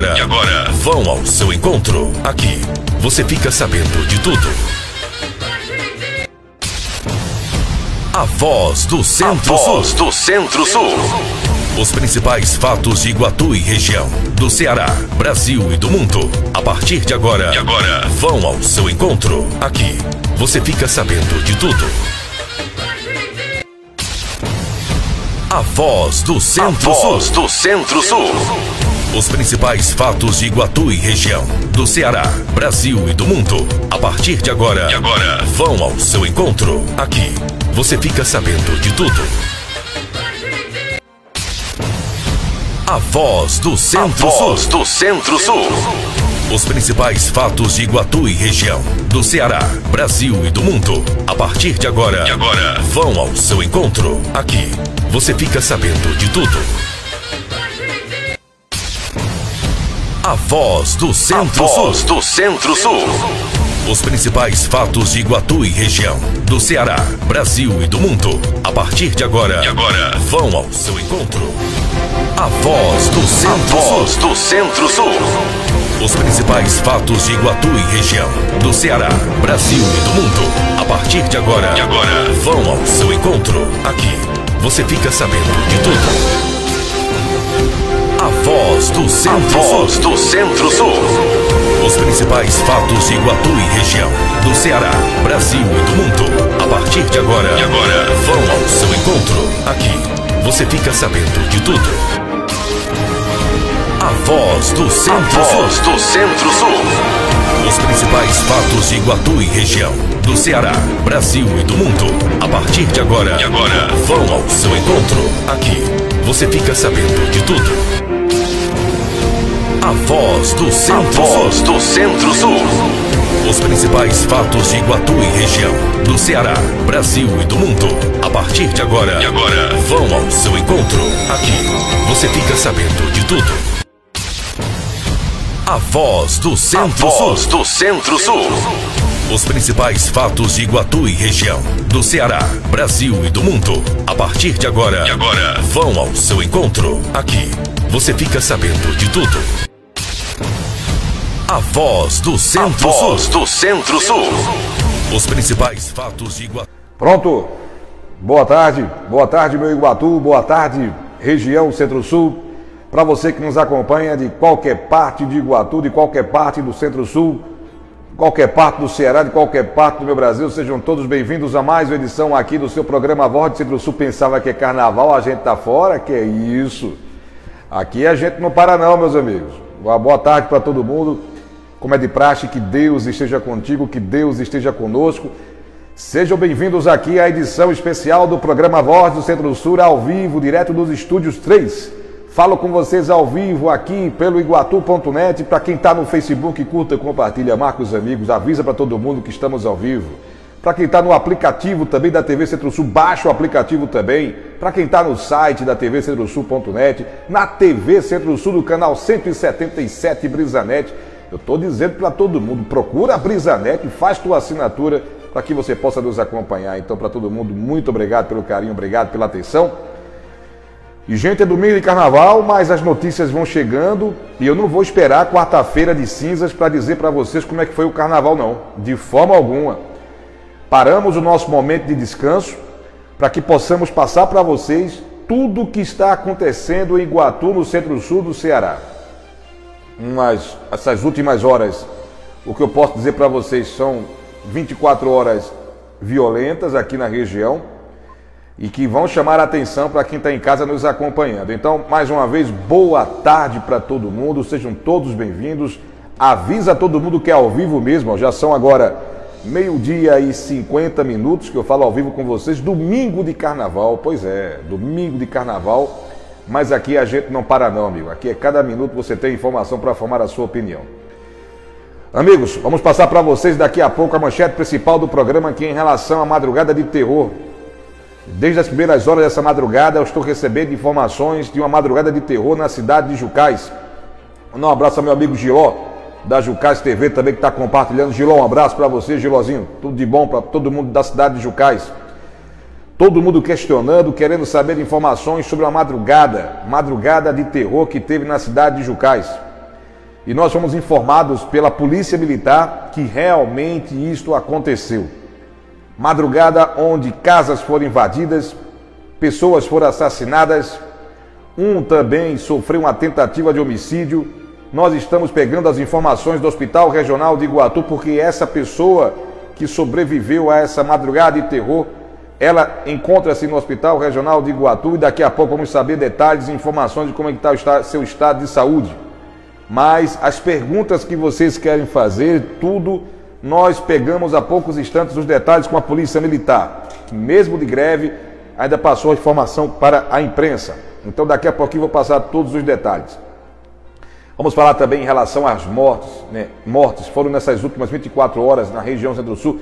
E agora, vão ao seu encontro. Aqui, você fica sabendo de tudo. A Voz do Centro-Sul. do Centro-Sul. Os principais fatos de Iguatu e região, do Ceará, Brasil e do mundo. A partir de agora. E agora, vão ao seu encontro. Aqui, você fica sabendo de tudo. A Voz do Centro-Sul. Voz do Centro-Sul. Os principais fatos de Iguatu e região, do Ceará, Brasil e do mundo. A partir de agora. E agora, vão ao seu encontro. Aqui, você fica sabendo de tudo. A Voz do Centro-Sul. Voz do Centro-Sul. Os principais fatos de Iguatu e região, do Ceará, Brasil e do mundo. A partir de agora. E agora, vão ao seu encontro. Aqui, você fica sabendo de tudo. A Voz do Centro-Sul. Voz do Centro-Sul. Os principais fatos de Iguatu e região, do Ceará, Brasil e do mundo. A partir de agora. E agora, vão ao seu encontro. A Voz do Centro-Sul. Voz do Centro-Sul. Os principais fatos de Iguatu e região, do Ceará, Brasil e do mundo. A partir de agora. E agora, vão ao seu encontro. Aqui, você fica sabendo de tudo. A Voz do Centro-Sul. Voz do Centro-Sul. Os principais fatos de Iguatu e região, do Ceará, Brasil e do mundo. A partir de agora. E agora, vão ao seu encontro. Aqui, você fica sabendo de tudo. A Voz do Centro-Sul. Voz do Centro-Sul. Os principais fatos de Iguatu e região, do Ceará, Brasil e do mundo. A partir de agora. E agora, vão ao seu encontro. Aqui, você fica sabendo de tudo. A Voz do Centro-Sul. Voz do Centro-Sul. Os principais fatos de Iguatu e região, do Ceará, Brasil e do mundo. A partir de agora. E agora, vão ao seu encontro. Aqui, você fica sabendo de tudo. A Voz do Centro-Sul. Voz do Centro-Sul. Os principais fatos de Iguatu e região, do Ceará, Brasil e do mundo. A partir de agora. E agora, vão ao seu encontro. Aqui, você fica sabendo de tudo. A Voz do Centro-Sul. Voz do Centro-Sul. Os principais fatos de Iguatu. Pronto. Boa tarde meu Iguatu, boa tarde região Centro-Sul. Para você que nos acompanha de qualquer parte de Iguatu, de qualquer parte do Centro-Sul, qualquer parte do Ceará, de qualquer parte do meu Brasil, sejam todos bem-vindos a mais uma edição aqui do seu programa Voz do Centro-Sul. Pensava que é carnaval, a gente tá fora, que é isso? Aqui a gente não para não, meus amigos. Uma boa tarde para todo mundo. Como é de praxe, que Deus esteja contigo, que Deus esteja conosco. Sejam bem-vindos aqui à edição especial do programa Voz do Centro-Sul, ao vivo, direto dos Estúdios 3. Falo com vocês ao vivo aqui pelo iguatu.net. Para quem está no Facebook, curta, compartilha, marca os amigos, avisa para todo mundo que estamos ao vivo. Para quem está no aplicativo também da TV Centro-Sul, baixa o aplicativo também. Para quem está no site da tvcentrosul.net, na TV Centro-Sul do canal 177 Brisanet. Eu estou dizendo para todo mundo, procura a Brisanet e faz tua assinatura para que você possa nos acompanhar. Então, para todo mundo, muito obrigado pelo carinho, obrigado pela atenção. E, gente, é domingo de carnaval, mas as notícias vão chegando e eu não vou esperar quarta-feira de cinzas para dizer para vocês como é que foi o carnaval, não. De forma alguma. Paramos o nosso momento de descanso para que possamos passar para vocês tudo o que está acontecendo em Iguatu, no Centro-Sul do Ceará. Essas últimas horas, o que eu posso dizer para vocês são 24 horas violentas aqui na região e que vão chamar a atenção para quem está em casa nos acompanhando. Então, mais uma vez, boa tarde para todo mundo, sejam todos bem-vindos. Avisa todo mundo que é ao vivo mesmo, já são agora 12h e 50 minutos que eu falo ao vivo com vocês, domingo de carnaval, pois é, domingo de carnaval. Mas aqui a gente não para não, amigo. Aqui é cada minuto você tem informação para formar a sua opinião. Amigos, vamos passar para vocês daqui a pouco a manchete principal do programa aqui em relação à madrugada de terror. Desde as primeiras horas dessa madrugada eu estou recebendo informações de uma madrugada de terror na cidade de Jucás. Um abraço ao meu amigo Giló, da Jucás TV também, que está compartilhando. Giló, um abraço para você, Gilózinho. Tudo de bom para todo mundo da cidade de Jucás. Todo mundo questionando, querendo saber informações sobre uma madrugada de terror que teve na cidade de Jucás. e nós fomos informados pela Polícia Militar que realmente isto aconteceu. Madrugada onde casas foram invadidas, pessoas foram assassinadas, um também sofreu uma tentativa de homicídio. Nós estamos pegando as informações do Hospital Regional de Iguatu, porque essa pessoa que sobreviveu a essa madrugada de terror, ela encontra-se no Hospital Regional de Iguatu e daqui a pouco vamos saber detalhes e informações de como está o seu estado de saúde. Mas as perguntas que vocês querem fazer, tudo, nós pegamos há poucos instantes os detalhes com a Polícia Militar, que mesmo de greve ainda passou a informação para a imprensa. Então daqui a pouquinho vou passar todos os detalhes. Vamos falar também em relação às mortes, né? Mortes foram nessas últimas 24 horas na região Centro-Sul,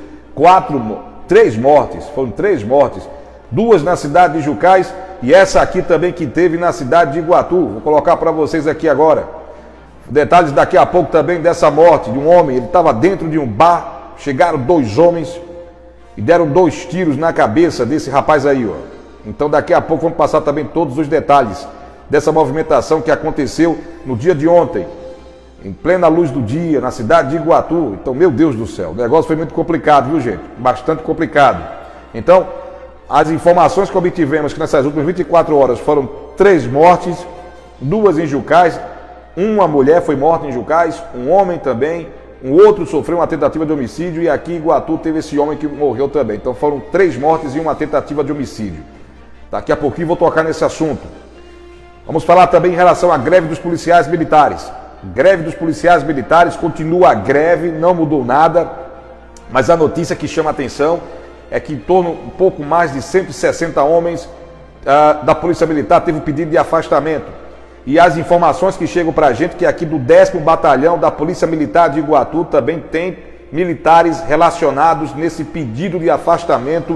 3 mortes, foram 3 mortes, 2 na cidade de Jucás e essa aqui também que teve na cidade de Iguatu. Vou colocar para vocês aqui agora. Detalhes daqui a pouco também dessa morte de um homem, ele estava dentro de um bar, chegaram 2 homens e deram 2 tiros na cabeça desse rapaz aí, ó. Então daqui a pouco vamos passar também todos os detalhes dessa movimentação que aconteceu no dia de ontem, em plena luz do dia, na cidade de Iguatu. Então, meu Deus do céu, o negócio foi muito complicado, viu, gente? Bastante complicado. Então, as informações que obtivemos que nessas últimas 24 horas foram 3 mortes, 2 em Jucás, uma mulher foi morta em Jucás, um homem também, um outro sofreu uma tentativa de homicídio e aqui em Iguatu teve esse homem que morreu também. Então, foram 3 mortes e uma tentativa de homicídio. Daqui a pouquinho vou tocar nesse assunto. Vamos falar também em relação à greve dos policiais militares. Greve dos policiais militares, continua a greve, não mudou nada, mas a notícia que chama a atenção é que em torno um pouco mais de 160 homens da Polícia Militar teve pedido de afastamento. E as informações que chegam para a gente que aqui do 10º Batalhão da Polícia Militar de Iguatu também tem militares relacionados nesse pedido de afastamento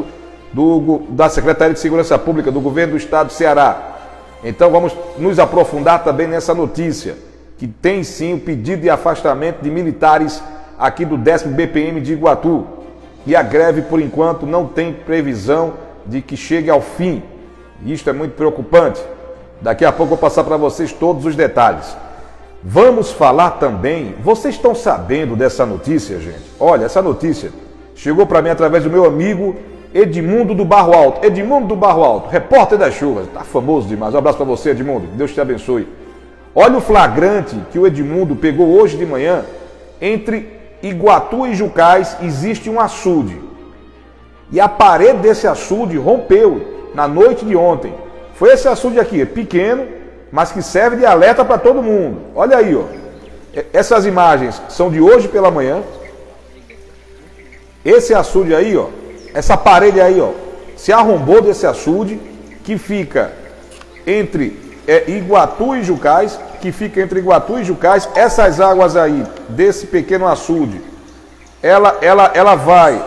da Secretaria de Segurança Pública do Governo do Estado do Ceará. Então vamos nos aprofundar também nessa notícia, que tem sim o pedido de afastamento de militares aqui do 10º BPM de Iguatu. E a greve, por enquanto, não tem previsão de que chegue ao fim. E isto é muito preocupante. Daqui a pouco eu vou passar para vocês todos os detalhes. Vamos falar também, vocês estão sabendo dessa notícia, gente? Olha, essa notícia chegou para mim através do meu amigo Edmundo do Barro Alto. Edmundo do Barro Alto, repórter das chuvas, tá famoso demais. Um abraço para você, Edmundo, Deus te abençoe. Olha o flagrante que o Edmundo pegou hoje de manhã. Entre Iguatu e Jucás existe um açude. E a parede desse açude rompeu na noite de ontem. Foi esse açude aqui, pequeno, mas que serve de alerta para todo mundo. Olha aí, ó. Essas imagens são de hoje pela manhã. Esse açude aí, ó. Essa parede aí, ó, se arrombou desse açude que fica entre Iguatu e Jucás, essas águas aí desse pequeno açude, ela vai,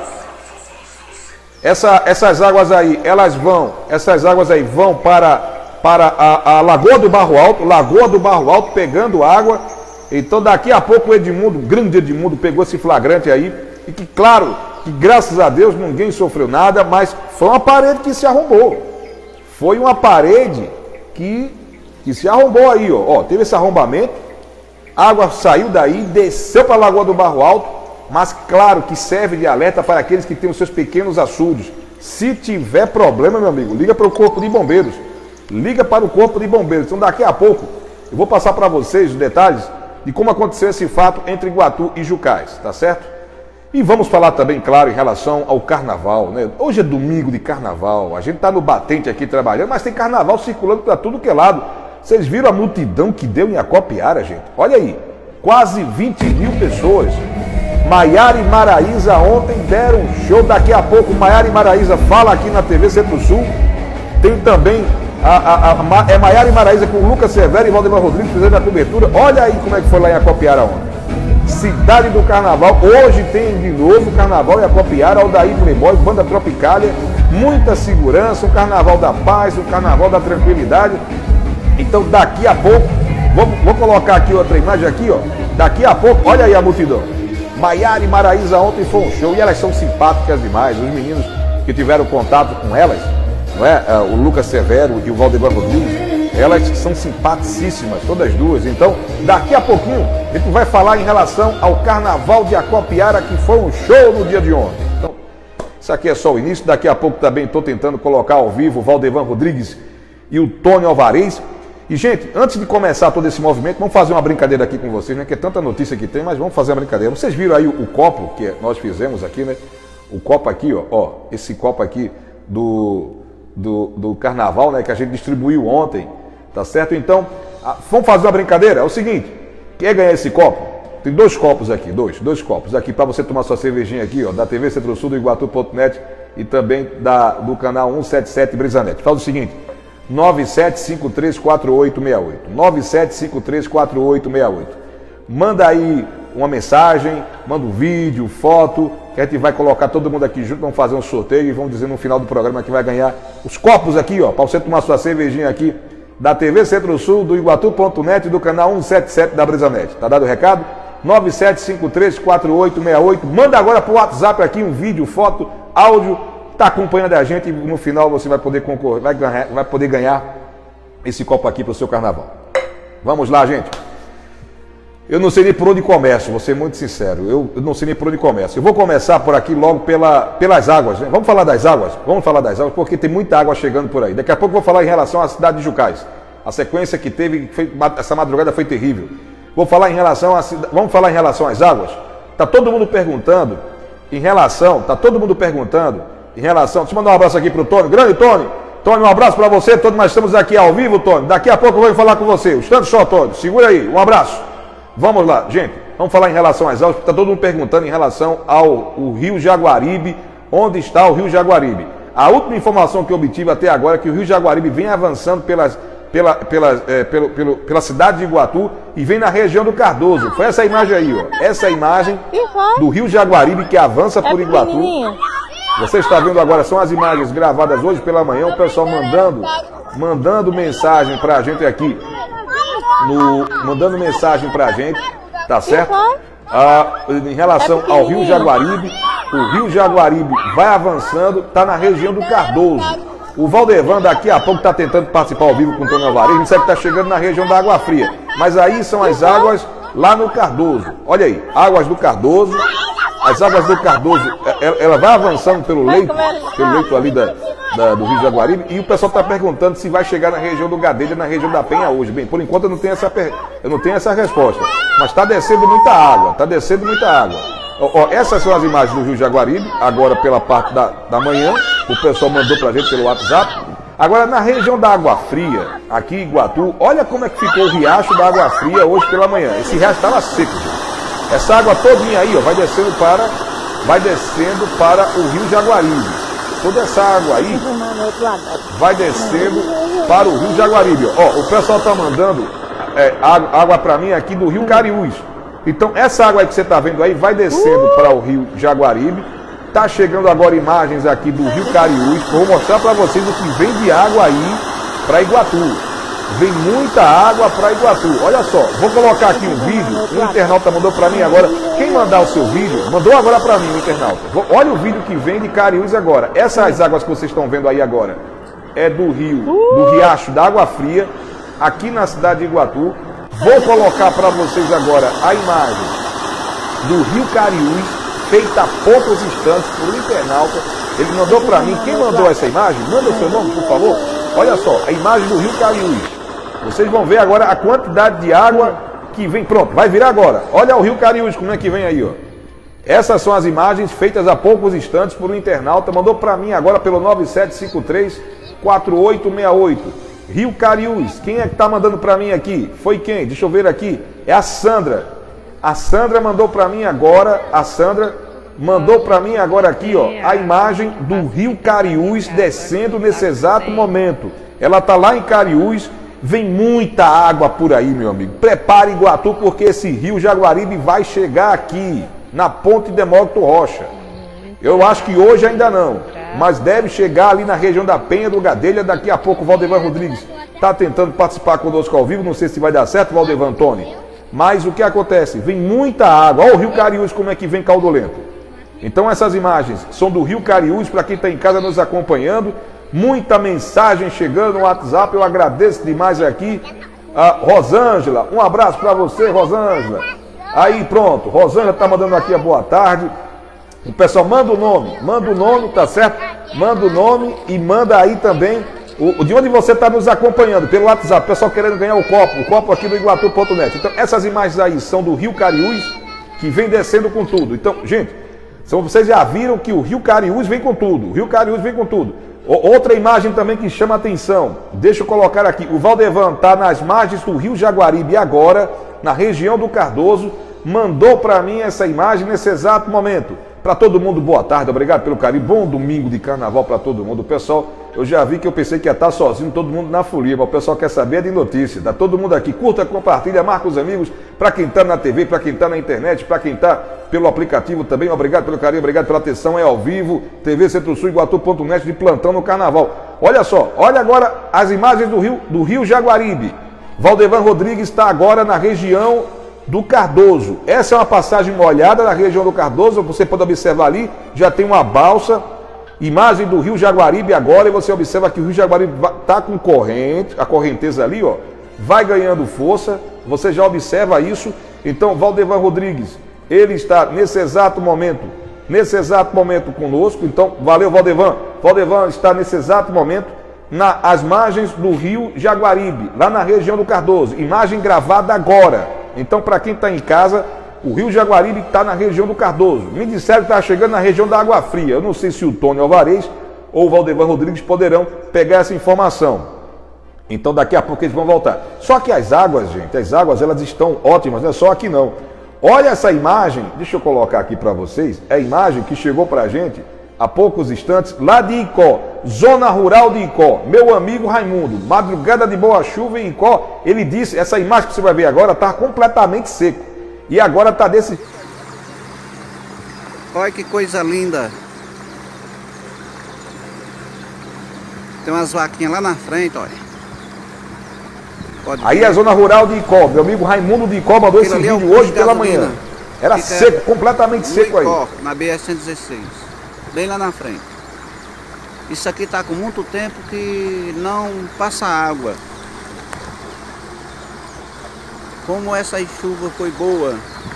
essas águas aí vão para a Lagoa do Barro Alto, pegando água. Então daqui a pouco o Edmundo, o grande Edmundo, pegou esse flagrante aí e que, claro, que graças a Deus ninguém sofreu nada, mas foi uma parede que se arrombou. Foi uma parede que se arrombou aí, ó. Teve esse arrombamento, a água saiu daí, desceu para a Lagoa do Barro Alto, mas claro que serve de alerta para aqueles que têm os seus pequenos açudes. Se tiver problema, meu amigo, liga para o Corpo de Bombeiros. Liga para o Corpo de Bombeiros. Então daqui a pouco eu vou passar para vocês os detalhes de como aconteceu esse fato entre Iguatu e Jucás, tá certo? E vamos falar também, claro, em relação ao carnaval, né? Hoje é domingo de carnaval, a gente está no batente aqui trabalhando, mas tem carnaval circulando para tudo que é lado. Vocês viram a multidão que deu em Acopiara, gente? Olha aí, quase 20 mil pessoas. Maiara e Maraísa ontem deram um show. Daqui a pouco Maiara e Maraísa fala aqui na TV Centro-Sul. Tem também Maiara e Maraísa com o Lucas Severo e Valdemar Rodrigues fazendo a cobertura. Olha aí como é que foi lá em Acopiara ontem. Cidade do Carnaval, hoje tem de novo Carnaval em Acopiara, Aldair Playboy, Banda Tropicália, muita segurança, um Carnaval da paz, um Carnaval da tranquilidade. Então daqui a pouco, vou colocar aqui outra imagem aqui, ó. Daqui a pouco, olha aí a multidão. Maiara e Maraísa ontem foi um show e elas são simpáticas demais. Os meninos que tiveram contato com elas, não é? O Lucas Severo e o Valdemar Rodrigues, Elas são simpaticíssimas, todas duas. Então, daqui a pouquinho, a gente vai falar em relação ao Carnaval de Acopiara, que foi um show no dia de ontem. Então, isso aqui é só o início. Daqui a pouco também estou tentando colocar ao vivo o Valdevan Rodrigues e o Tony Alvarez. E, gente, antes de começar todo esse movimento, vamos fazer uma brincadeira aqui com vocês, né? Que é tanta notícia que tem, mas vamos fazer uma brincadeira. Vocês viram aí o copo que nós fizemos aqui, né? O copo aqui, ó, esse copo aqui do Carnaval, né? Que a gente distribuiu ontem, tá certo? Então, vamos fazer uma brincadeira? É o seguinte, quer ganhar esse copo? Tem dois copos aqui, dois copos aqui para você tomar sua cervejinha aqui, ó, da TV Centro-Sul do Iguatu.net e também do canal 177 Brisanet. Faz o seguinte, 97534868, 97534868. Manda aí uma mensagem, manda um vídeo, foto, que a gente vai colocar todo mundo aqui junto, vamos fazer um sorteio e vamos dizer no final do programa que vai ganhar os copos aqui, ó, para você tomar sua cervejinha aqui da TV Centro-Sul, do Iguatu.net e do canal 177 da Brisanet. Tá dado o recado? 97534868. Manda agora pro WhatsApp aqui um vídeo, foto, áudio. Tá acompanhando a gente e no final você vai poder concorrer, vai poder ganhar esse copo aqui para o seu carnaval. Vamos lá, gente. Eu não sei nem por onde começo, vou ser muito sincero. Eu não sei nem por onde começo. Eu vou começar por aqui logo pelas águas, né? Vamos falar das águas? Vamos falar das águas, porque tem muita água chegando por aí. Daqui a pouco eu vou falar em relação à cidade de Jucás. A sequência que teve, essa madrugada foi terrível. Vamos falar em relação às águas? Tá todo mundo perguntando deixa eu mandar um abraço aqui pro Tony, grande Tony. Tony, um abraço para você, Tony, nós estamos aqui ao vivo, Tony. Daqui a pouco eu vou falar com você. O instante só, Tony, segura aí, um abraço. Vamos lá, gente, vamos falar em relação às águas, porque está todo mundo perguntando em relação ao Rio Jaguaribe, onde está o Rio Jaguaribe. A última informação que eu obtive até agora é que o Rio Jaguaribe vem avançando pela cidade de Iguatu e vem na região do Cardoso. Foi essa imagem aí, ó. Essa imagem do Rio Jaguaribe que avança por Iguatu. Você está vendo agora, são as imagens gravadas hoje pela manhã, o pessoal mandando mensagem para a gente aqui, mandando mensagem para a gente, tá certo? Em relação ao Rio Jaguaribe, o Rio Jaguaribe vai avançando, está na região do Cardoso. O Valdevan daqui a pouco está tentando participar ao vivo com o Tony Alvarez, a gente sabe que está chegando na região da Água Fria, mas aí são as águas lá no Cardoso. Olha aí, águas do Cardoso. As águas do Cardoso, ela vai avançando pelo leito ali do Rio Jaguaribe, e o pessoal está perguntando se vai chegar na região do Gadelha, na região da Penha hoje. Bem, por enquanto eu não tenho essa resposta, mas está descendo muita água, essas são as imagens do Rio Jaguaribe, agora pela parte da manhã, o pessoal mandou para a gente pelo WhatsApp. Agora na região da Água Fria, aqui em Iguatu, olha como é que ficou o riacho da Água Fria hoje pela manhã. Esse riacho estava seco, gente. Essa água todinha aí, ó, vai descendo para o Rio Jaguaribe. Toda essa água aí vai descendo para o Rio Jaguaribe. Ó, o pessoal está mandando água para mim aqui do Rio Cariús. Então essa água aí que você está vendo aí vai descendo para o Rio Jaguaribe. Tá chegando agora imagens aqui do Rio Cariús. Vou mostrar para vocês o que vem de água aí para Iguatu. Vem muita água para Iguatu. Olha só, vou colocar aqui um vídeo. Um internauta mandou para mim agora. Quem mandar o seu vídeo, mandou agora para mim o internauta. Olha o vídeo que vem de Cariús agora. Essas águas que vocês estão vendo aí agora é do riacho da Água Fria, aqui na cidade de Iguatu. Vou colocar para vocês agora a imagem do Rio Cariús, feita há poucos instantes por um internauta. Ele mandou para mim. Quem mandou essa imagem, manda o seu nome, por favor. Olha só, a imagem do Rio Cariús. Vocês vão ver agora a quantidade de água que vem. Pronto, vai virar agora. Olha o Rio Cariús, como é que vem aí, ó. Essas são as imagens feitas há poucos instantes por um internauta. Mandou para mim agora pelo 97534868. Rio Cariús. Quem é que tá mandando para mim aqui? Foi quem? Deixa eu ver aqui. É a Sandra. A Sandra mandou para mim agora. Aqui, ó, a imagem do Rio Cariús descendo nesse exato momento. Ela tá lá em Cariús. Vem muita água por aí, meu amigo. Prepare Iguatu, porque esse Rio Jaguaribe vai chegar aqui, na Ponte Demócrito Rocha. Eu acho que hoje ainda não, mas deve chegar ali na região da Penha do Gadelha. Daqui a pouco o Valdevan Rodrigues está tentando participar conosco ao vivo. Não sei se vai dar certo, Valdevan, Tony. Mas o que acontece? Vem muita água. Olha o Rio Cariús como é que vem caudolento. Então essas imagens são do Rio Cariús, para quem está em casa nos acompanhando. Muita mensagem chegando no WhatsApp, eu agradeço demais aqui. A Rosângela, um abraço para você, Rosângela. Aí pronto, Rosângela tá mandando aqui a boa tarde. O pessoal manda o nome, tá certo? Manda o nome e manda aí também de onde você está nos acompanhando, pelo WhatsApp. O pessoal querendo ganhar o copo aqui do Iguatu.net. Então essas imagens aí são do Rio Cariús, que vem descendo com tudo. Então, gente, vocês já viram que o Rio Cariús vem com tudo. O Rio Cariús vem com tudo. Outra imagem também que chama atenção, deixa eu colocar aqui, o Valdevan está nas margens do Rio Jaguaribe agora, na região do Cardoso, mandou para mim essa imagem nesse exato momento. Para todo mundo, boa tarde, obrigado pelo carinho, bom domingo de carnaval para todo mundo. O pessoal, eu já vi que eu pensei que ia estar sozinho, todo mundo na folia, mas o pessoal quer saber de notícia. Tá todo mundo aqui, curta, compartilha, marca os amigos, para quem está na TV, para quem está na internet, para quem está pelo aplicativo também, obrigado pelo carinho, obrigado pela atenção, é ao vivo, TV Centro-Sul, Iguatu.net de plantão no carnaval. Olha só, olha agora as imagens do Rio Jaguaribe. Valdevan Rodrigues está agora na região do Cardoso. Essa é uma passagem molhada na região do Cardoso, você pode observar ali, já tem uma balsa, imagem do Rio Jaguaribe agora, e você observa que o Rio Jaguaribe está com corrente, a correnteza ali, ó, vai ganhando força, você já observa isso. Então, Valdevan Rodrigues, ele está nesse exato momento conosco, então, valeu Valdevan. Valdevan está nesse exato momento às margens do Rio Jaguaribe, lá na região do Cardoso, imagem gravada agora. Então, para quem está em casa, o Rio Jaguaribe está na região do Cardoso. Me disseram que está chegando na região da Água Fria. Eu não sei se o Tony Alvarez ou o Valdevan Rodrigues poderão pegar essa informação. Então, daqui a pouco eles vão voltar. Só que as águas, gente, elas estão ótimas, não é só aqui não. Olha essa imagem, deixa eu colocar aqui para vocês, é a imagem que chegou para a gente há poucos instantes, lá de Icó, zona rural de Icó, meu amigo Raimundo, madrugada de boa chuva em Icó, ele disse, essa imagem que você vai ver agora está completamente seco, e agora está desse... Olha que coisa linda, tem umas vaquinhas lá na frente, olha. Pode aí ver. é a zona rural de Icó, meu amigo Raimundo de Icó mandou esse vídeo hoje pela manhã, era seco, completamente seco aí. Icó, na BR-116. Bem lá na frente. Isso aqui está com muito tempo que não passa água. Como essa chuva foi boa.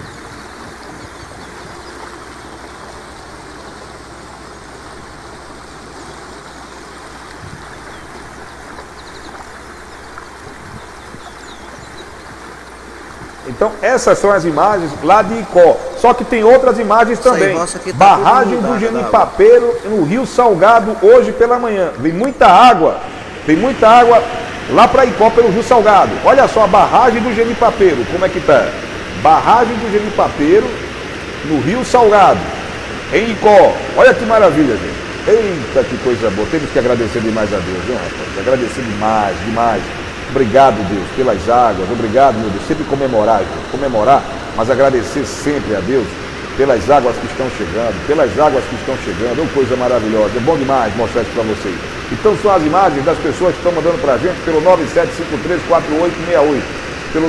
Então essas são as imagens lá de Icó. Só que tem outras imagens também. Barragem do Genipapeiro no Rio Salgado hoje pela manhã. Vem muita água lá para Icó pelo Rio Salgado. Olha só a barragem do Genipapeiro, como é que tá? Barragem do Genipapeiro no Rio Salgado, em Icó. Olha que maravilha, gente. Eita, que coisa boa. Temos que agradecer demais a Deus, viu, rapaz? Agradecer demais, demais. Obrigado, Deus, pelas águas. Obrigado, meu Deus. Sempre comemorar, gente. Comemorar, mas agradecer sempre a Deus pelas águas que estão chegando, É uma coisa maravilhosa. É bom demais mostrar isso para vocês. Então são as imagens das pessoas que estão mandando para a gente pelo 97534868. Pelo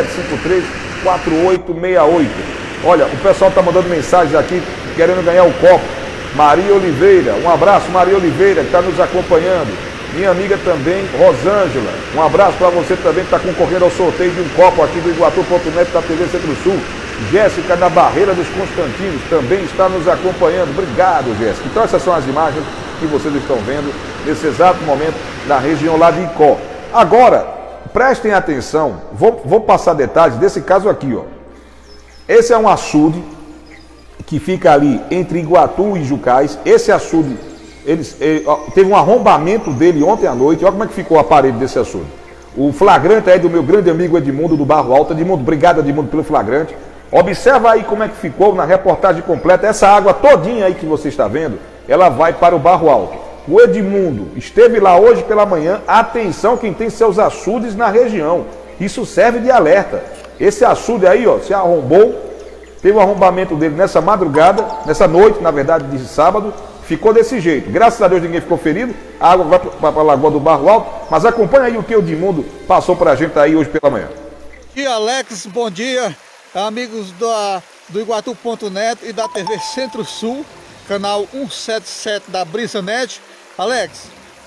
97534868. Olha, o pessoal está mandando mensagens aqui querendo ganhar o copo. Maria Oliveira, um abraço, Maria Oliveira, que está nos acompanhando. Minha amiga também, Rosângela, um abraço para você também que está concorrendo ao sorteio de um copo aqui do Iguatu.net da TV Centro-Sul. Jéssica da Barreira dos Constantinos também está nos acompanhando. Obrigado, Jéssica. Então essas são as imagens que vocês estão vendo nesse exato momento na região lá de Icó. Agora, prestem atenção, vou passar detalhes desse caso aqui, ó. Esse é um açude que fica ali entre Iguatu e Jucás. Esse açude, teve um arrombamento dele ontem à noite. Olha como é que ficou a parede desse açude. O flagrante aí do meu grande amigo Edmundo do Barro Alto. Edmundo, obrigado Edmundo pelo flagrante. Observa aí como é que ficou na reportagem completa. Essa água todinha aí que você está vendo, ela vai para o Barro Alto. O Edmundo esteve lá hoje pela manhã. Atenção quem tem seus açudes na região. Isso serve de alerta. Esse açude aí, ó, se arrombou. Teve um arrombamento dele nessa madrugada, nessa noite, na verdade, de sábado. Ficou desse jeito. Graças a Deus ninguém ficou ferido. A água vai para a Lagoa do Barro Alto. Mas acompanha aí o que o Edmundo passou para a gente aí hoje pela manhã. Bom dia, Alex. Bom dia, amigos do Iguatu.net e da TV Centro-Sul, canal 177 da BrisaNet. Alex,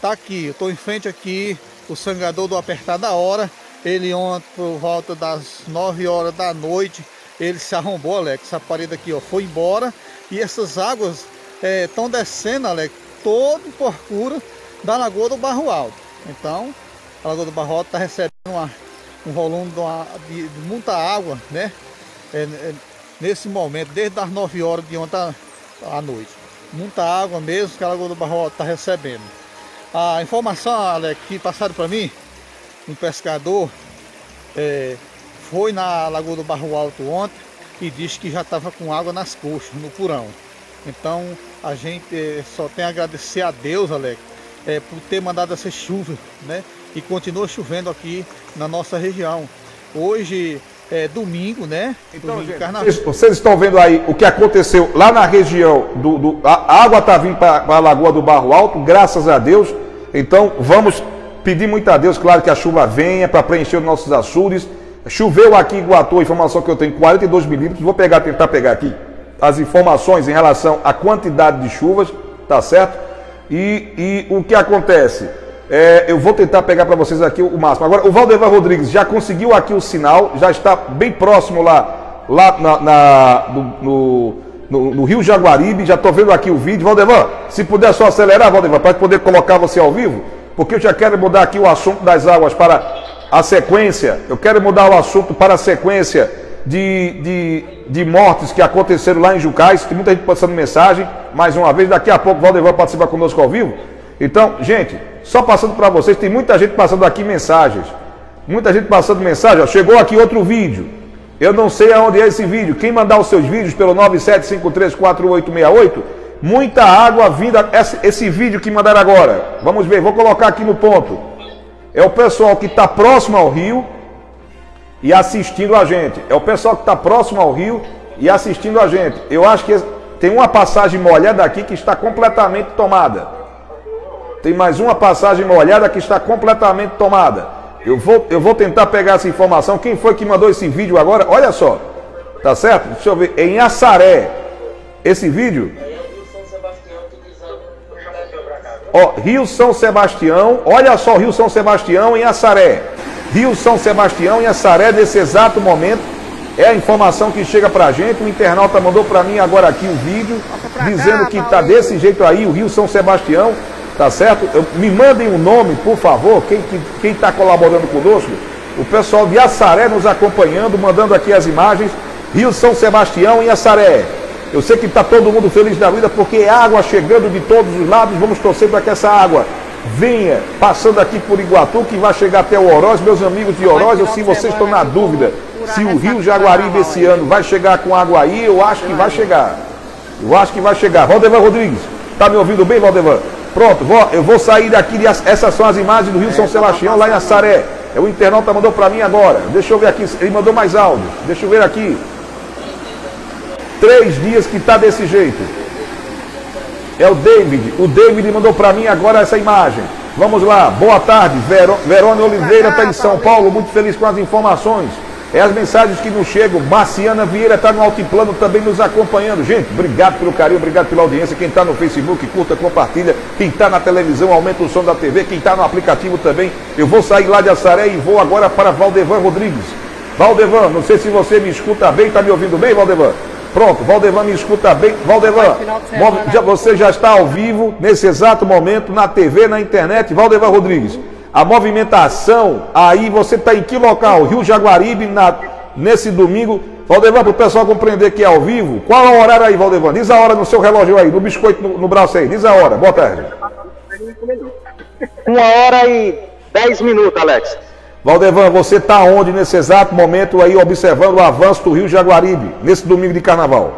tá aqui, eu estou em frente aqui, o sangrador do Apertar da Hora. Ele ontem, por volta das 9 horas da noite, ele se arrombou, Alex. Essa parede aqui, ó, foi embora. E essas águas estão descendo, Alex, todo por cura da Lagoa do Barro Alto. Então, a Lagoa do Barro Alto está recebendo um volume de muita água, né? Nesse momento, desde as 9 horas de ontem à noite. Muita água mesmo que a Lagoa do Barro Alto está recebendo. A informação, Alex, que passaram para mim, um pescador foi na Lagoa do Barro Alto ontem e disse que já estava com água nas coxas, no purão. Então a gente só tem a agradecer a Deus, Alex, por ter mandado essa chuva, né? E continua chovendo aqui na nossa região. Hoje é domingo, né? Então, domingo, gente, vocês estão vendo aí o que aconteceu lá na região a água está vindo para a Lagoa do Barro Alto, graças a Deus. Então vamos pedir muito a Deus, claro, que a chuva venha para preencher os nossos açudes. Choveu aqui em Iguatu, a informação que eu tenho, 42 milímetros. Vou tentar pegar aqui as informações em relação à quantidade de chuvas, tá certo? E o que acontece? Eu vou tentar pegar para vocês aqui o máximo. Agora, o Valdevan Rodrigues já conseguiu aqui o sinal, já está bem próximo lá no Rio Jaguaribe. Já estou vendo aqui o vídeo. Valdevan, se puder só acelerar, Valdevan, para poder colocar você ao vivo, porque eu já quero mudar aqui o assunto das águas para a sequência. Eu quero mudar o assunto para a sequência de mortes que aconteceram lá em Jucás. Tem muita gente passando mensagem. Mais uma vez, daqui a pouco o Valdevan participa conosco ao vivo. Então, gente, só passando para vocês, tem muita gente passando aqui mensagens. Muita gente passando mensagem. Ó, chegou aqui outro vídeo. Eu não sei aonde é esse vídeo. Quem mandar os seus vídeos pelo 97534868, muita água vinda. Esse vídeo que mandaram agora, vamos ver, vou colocar aqui no ponto. É o pessoal que está próximo ao rio e assistindo a gente. É o pessoal que está próximo ao rio e assistindo a gente. Eu acho que tem uma passagem molhada aqui que está completamente tomada. Tem mais uma passagem molhada que está completamente tomada. Eu vou tentar pegar essa informação. Quem foi que mandou esse vídeo agora? Olha só. Tá certo? Deixa eu ver. Em Assaré. Esse vídeo. Ó, Rio São Sebastião. Olha só, Rio São Sebastião em Assaré. Rio São Sebastião em Assaré, nesse exato momento. É a informação que chega pra gente. O internauta mandou pra mim agora aqui o vídeo, dizendo que tá desse jeito aí, o Rio São Sebastião. Tá certo? Me mandem um nome, por favor, quem está colaborando conosco. O pessoal de Assaré nos acompanhando, mandando aqui as imagens. Rio São Sebastião em Assaré. Eu sei que está todo mundo feliz da vida, porque é água chegando de todos os lados. Vamos torcer para que essa água venha passando aqui por Iguatu, que vai chegar até o Oroz. Meus amigos de Oroz, ou se vocês estão na dúvida se o Rio Jaguaribe esse ano vai chegar com água aí, eu acho que vai chegar. Eu acho que vai chegar. Valdevan Rodrigues, tá me ouvindo bem, Valdevan? Pronto, eu vou sair daqui. Essas são as imagens do Rio São Sebastião, lá em Assaré. O internauta mandou para mim agora. Deixa eu ver aqui, ele mandou mais áudio. Deixa eu ver aqui. 3 dias que está desse jeito. É o David. O David mandou para mim agora essa imagem. Vamos lá, boa tarde. Verônia Oliveira está em São Paulo, muito feliz com as informações. É as mensagens que nos chegam. Marciana Vieira está no Altiplano também nos acompanhando. Gente, obrigado pelo carinho, obrigado pela audiência. Quem está no Facebook, curta, compartilha. Quem está na televisão, aumenta o som da TV. Quem está no aplicativo também. Eu vou sair lá de Assaré e vou agora para Valdevan Rodrigues. Valdevan, não sei se você me escuta bem. Está me ouvindo bem, Valdevan? Pronto, Valdevan me escuta bem. Valdevan, você já está ao vivo, nesse exato momento, na TV, na internet. Valdevan Rodrigues. A movimentação, aí você está em que local? Rio Jaguaribe, nesse domingo. Valdevan, para o pessoal compreender que é ao vivo, qual é o horário aí, Valdevan? Diz a hora no seu relógio aí, no biscoito no braço aí, diz a hora, boa tarde. 1h10, Alex. Valdevan, você está onde nesse exato momento aí, observando o avanço do Rio Jaguaribe, nesse domingo de carnaval?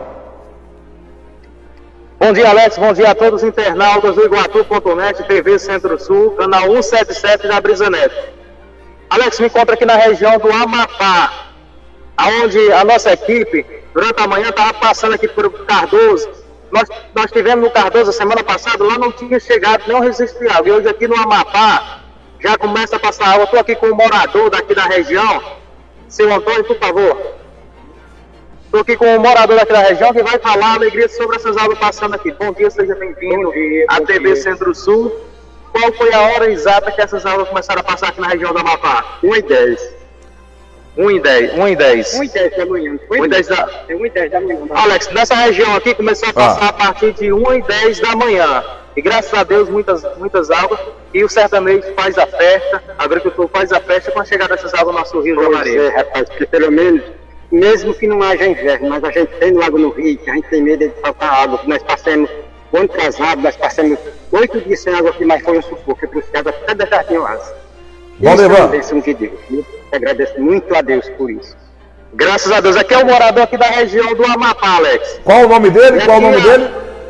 Bom dia, Alex. Bom dia a todos os internautas do Iguatu.net, TV Centro-Sul, canal 177 da Brisa Neto. Alex, me encontra aqui na região do Amapá, onde a nossa equipe, durante a manhã, estava passando aqui por Cardoso. Nós tivemos no Cardoso a semana passada, lá não tinha chegado nenhum registro de água. E hoje aqui no Amapá, já começa a passar água. Estou aqui com o morador daqui da região. Seu Antônio, por favor. Estou aqui com um morador aqui da região que vai falar a alegria sobre essas águas passando aqui. Bom dia, seja bem-vindo à TV Centro-Sul. qual foi a hora exata que essas águas começaram a passar aqui na região do Amapá? 1h10. 1h10. 1h10 da manhã. 1h10 da... 1h10 da manhã. Alex, nessa região aqui começou a passar a partir de 1h10 da manhã. E graças a Deus, muitas águas. E o sertanejo faz a festa, o agricultor faz a festa com a chegada dessas águas no nosso rio Jaguaribe. É, rapaz, porque pelo menos, mesmo que não haja inverno, mas a gente tem água no rio, que a gente tem medo de faltar água. Nós passamos, o ano atrasado, nós passamos 8 dias sem água aqui, mas foi um sufoco, porque os até deixaram o asa. Valdevan. Isso é um de Deus. Eu agradeço muito a Deus por isso. Graças a Deus. Aqui é o morador aqui da região do Amapá, Alex. Qual o nome dele? Qual o nome dele?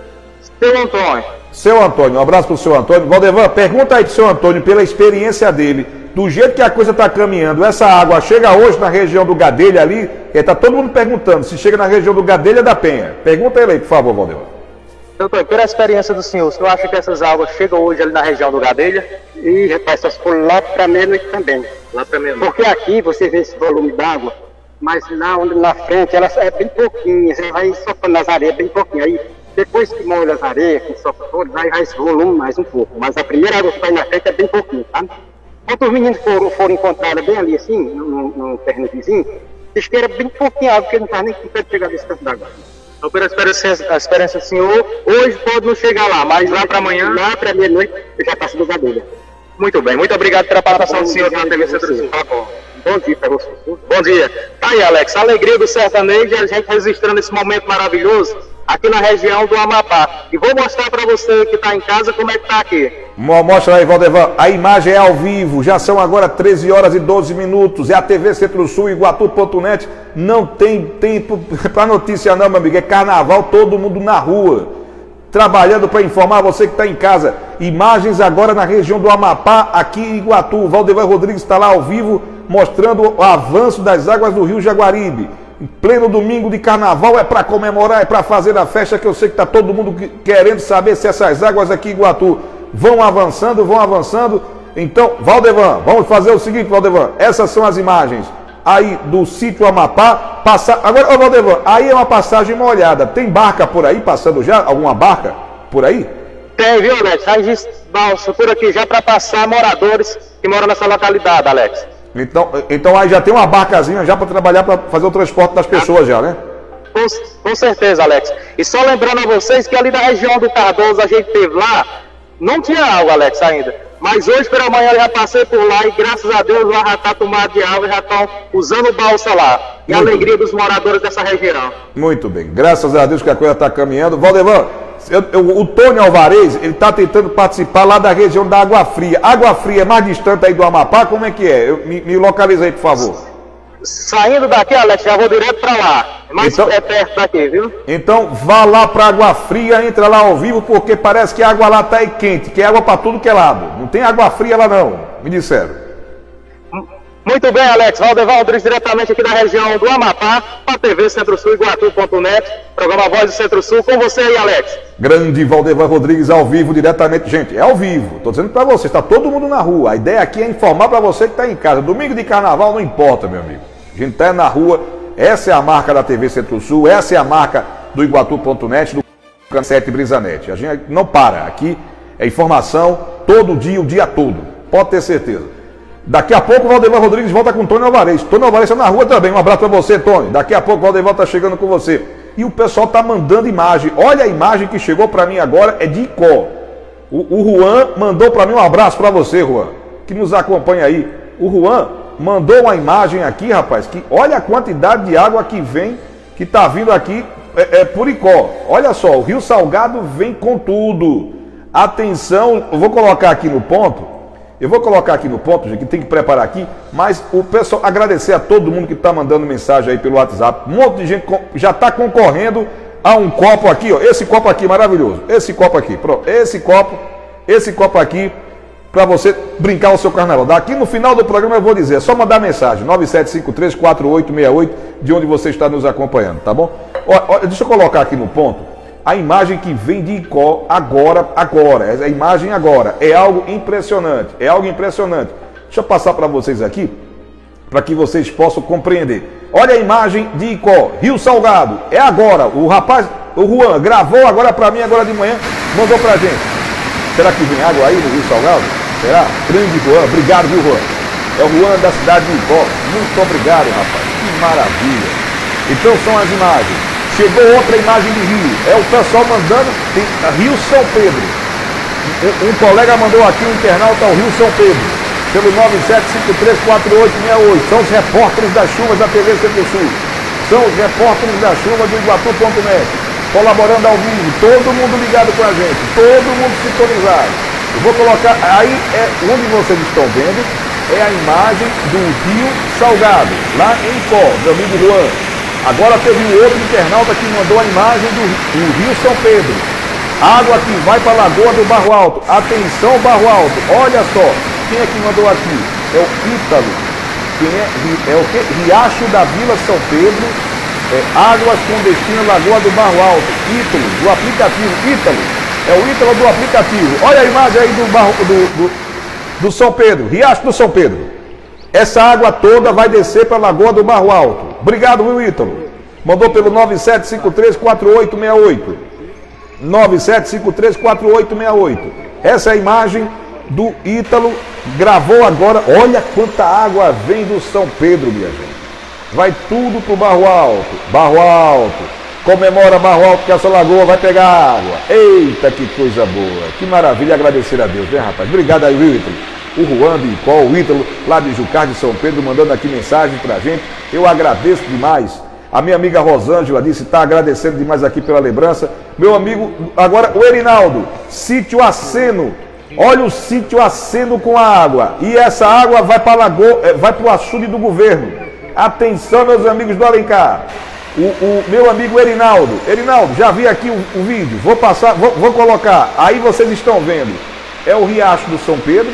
Seu Antônio. Seu Antônio, um abraço pro seu Antônio. Valdevan, pergunta aí pro seu Antônio, pela experiência dele, do jeito que a coisa está caminhando, essa água chega hoje na região do Gadelha ali, está todo mundo perguntando se chega na região do Gadelha da Penha. Pergunta ele aí, por favor, Valdevan. Antônio, pela experiência do senhor, o senhor acha que essas águas chegam hoje ali na região do Gadelha? E, rapaz, só se for lá para meia-noite também. Lá para meia-noite. Porque aqui você vê esse volume d'água, mas lá onde na frente ela é bem pouquinho, você vai sofrendo nas areias bem pouquinho. Aí depois que molha as areias, que sofre todo, vai esse volume mais um pouco. Mas a primeira água que vai na frente é bem pouquinho, tá? Quando os meninos foram encontrados bem ali assim, no terreno vizinho, diz que era bem pouquinho água, porque não estava nem com pé de pegar desse tanto d'água. Então, pela experiência do senhor, hoje pode não chegar lá, mas lá para amanhã... Lá para meia-noite, eu já passo do Gadelha. Muito bem, muito obrigado pela participação do senhor na TV Centro Sul. Tá bom. Bom dia para você. Bom dia. Tá aí, Alex, a alegria do sertanejo, a gente registrando esse momento maravilhoso aqui na região do Amapá. E vou mostrar para você que está em casa como é que tá aqui. Mostra aí, Valdevan. A imagem é ao vivo. Já são agora 13 horas e 12 minutos. É a TV Centro-Sul, Iguatu.net. Não tem tempo para notícia não, meu amigo. É carnaval, todo mundo na rua, trabalhando para informar você que está em casa. Imagens agora na região do Amapá, aqui em Iguatu. Valdevan Rodrigues está lá ao vivo, mostrando o avanço das águas do rio Jaguaribe. Em pleno domingo de carnaval, é para comemorar, é para fazer a festa, que eu sei que está todo mundo querendo saber se essas águas aqui em Iguatu vão avançando, vão avançando. Então, Valdevan, vamos fazer o seguinte, Valdevan, essas são as imagens aí do sítio Amapá. Agora, Valdevan, aí é uma passagem molhada. Tem barca por aí passando já? Alguma barca por aí? Tem, viu, Alex? Aí balsa por aqui já para passar moradores que moram nessa localidade, Alex. Então aí já tem uma barcazinha já para trabalhar, para fazer o transporte das pessoas já, né? Com certeza, Alex. E só lembrando a vocês que ali na região do Cardoso a gente teve lá, não tinha água, Alex, ainda. Mas hoje pela manhã eu já passei por lá e graças a Deus lá já está tomado de água e já estão usando balsa lá. E a alegria dos moradores dessa região. Muito bem, graças a Deus que a coisa está caminhando. Valdevan, o Tony Alvarez, ele está tentando participar lá da região da Água Fria. Água Fria é mais distante aí do Amapá? Como é que é? Me localiza aí, por favor. Saindo daqui, Alex, já vou direto para lá. Mas é perto daqui, viu? Então vá lá para Água Fria, entra lá ao vivo, porque parece que a água lá está aí quente, que é água para tudo que é lado. Não tem água fria lá não, me disseram. Muito bem, Alex. Valdevan Rodrigues, diretamente aqui da região do Amapá, para a TV Centro-Sul, Iguatu.net, programa Voz do Centro-Sul, com você aí, Alex. Grande Valdevan Rodrigues, ao vivo, diretamente. Gente, é ao vivo, estou dizendo para você, está todo mundo na rua. A ideia aqui é informar para você que está em casa. Domingo de carnaval não importa, meu amigo. A gente está na rua, essa é a marca da TV Centro-Sul, essa é a marca do Iguatu.net, do Cansete Brisanet. A gente não para, aqui é informação todo dia, o dia todo, pode ter certeza. Daqui a pouco o Valdevan Rodrigues volta com o Tony Alvarez. Tony Alvarez está na rua também. Um abraço para você, Tony. Daqui a pouco o Valdevan está chegando com você. E o pessoal está mandando imagem. Olha a imagem que chegou para mim agora, é de Icó. O Juan mandou para mim um abraço para você, Juan, que nos acompanha aí. O Juan mandou uma imagem aqui, rapaz, que olha a quantidade de água que vem, que está vindo aqui por Icó. Olha só, o Rio Salgado vem com tudo. Atenção, eu vou colocar aqui no ponto. Gente, que tem que preparar aqui, mas o pessoal, agradecer a todo mundo que está mandando mensagem aí pelo WhatsApp. Um monte de gente já está concorrendo a um copo aqui, ó. Esse copo aqui, maravilhoso. Esse copo aqui, pronto. Esse copo aqui, para você brincar o seu carnaval. Daqui no final do programa eu vou dizer, é só mandar mensagem, 97534868, de onde você está nos acompanhando, tá bom? Olha, deixa eu colocar aqui no ponto. A imagem que vem de Icó agora, a imagem agora, é algo impressionante, Deixa eu passar para vocês aqui, para que vocês possam compreender. Olha a imagem de Icó, Rio Salgado, é agora, o rapaz, o Juan, gravou agora para mim, agora de manhã, mandou para a gente. Será que vem água aí no Rio Salgado? Será? Grande Juan, obrigado, viu, Juan? É o Juan da cidade de Icó. Muito obrigado, rapaz. Que maravilha. Então são as imagens. Chegou outra imagem de rio. É o pessoal mandando. Tem Rio São Pedro. Um colega mandou aqui um internauta ao Rio São Pedro. Pelo 97534868. São os repórteres das chuvas da TV Centro-Sul. São os repórteres das chuvas do Iguatu.net. Colaborando ao vivo. Todo mundo ligado com a gente. Todo mundo sintonizado. Eu vou colocar. Aí é onde vocês estão vendo. É a imagem do Rio Salgado, lá em Icó, meu amigo Juan. Agora teve um outro internauta que mandou a imagem do Rio São Pedro. Água que vai para a Lagoa do Barro Alto. Atenção, Barro Alto. Olha só, quem é que mandou aqui? É o Ítalo. Quem é o quê? Riacho da Vila São Pedro. Águas com destino Lagoa do Barro Alto. Ítalo, do aplicativo. Ítalo. É o Ítalo do aplicativo. Olha a imagem aí do São Pedro, Riacho do São Pedro. Essa água toda vai descer para a Lagoa do Barro Alto. Obrigado, viu, Ítalo? Mandou pelo 97534868. 97534868. Essa é a imagem do Ítalo. Gravou agora. Olha quanta água vem do São Pedro, minha gente. Vai tudo pro Barro Alto. Barro Alto. Comemora Barro Alto que essa lagoa vai pegar água. Eita, que coisa boa. Que maravilha, agradecer a Deus, né, rapaz? Obrigado aí, Ítalo. O Juan de Icó, o Ítalo, lá de Jucás de São Pedro, mandando aqui mensagem pra gente. Eu agradeço demais. A minha amiga Rosângela disse, está agradecendo demais aqui pela lembrança. Meu amigo, agora o Erinaldo, sítio Aceno. Olha o sítio Aceno com a água. E essa água vai para a lagoa, vai para o açude do governo. Atenção, meus amigos do Alencar. O meu amigo Erinaldo, já vi aqui o vídeo, vou colocar, aí vocês estão vendo, é o Riacho do São Pedro,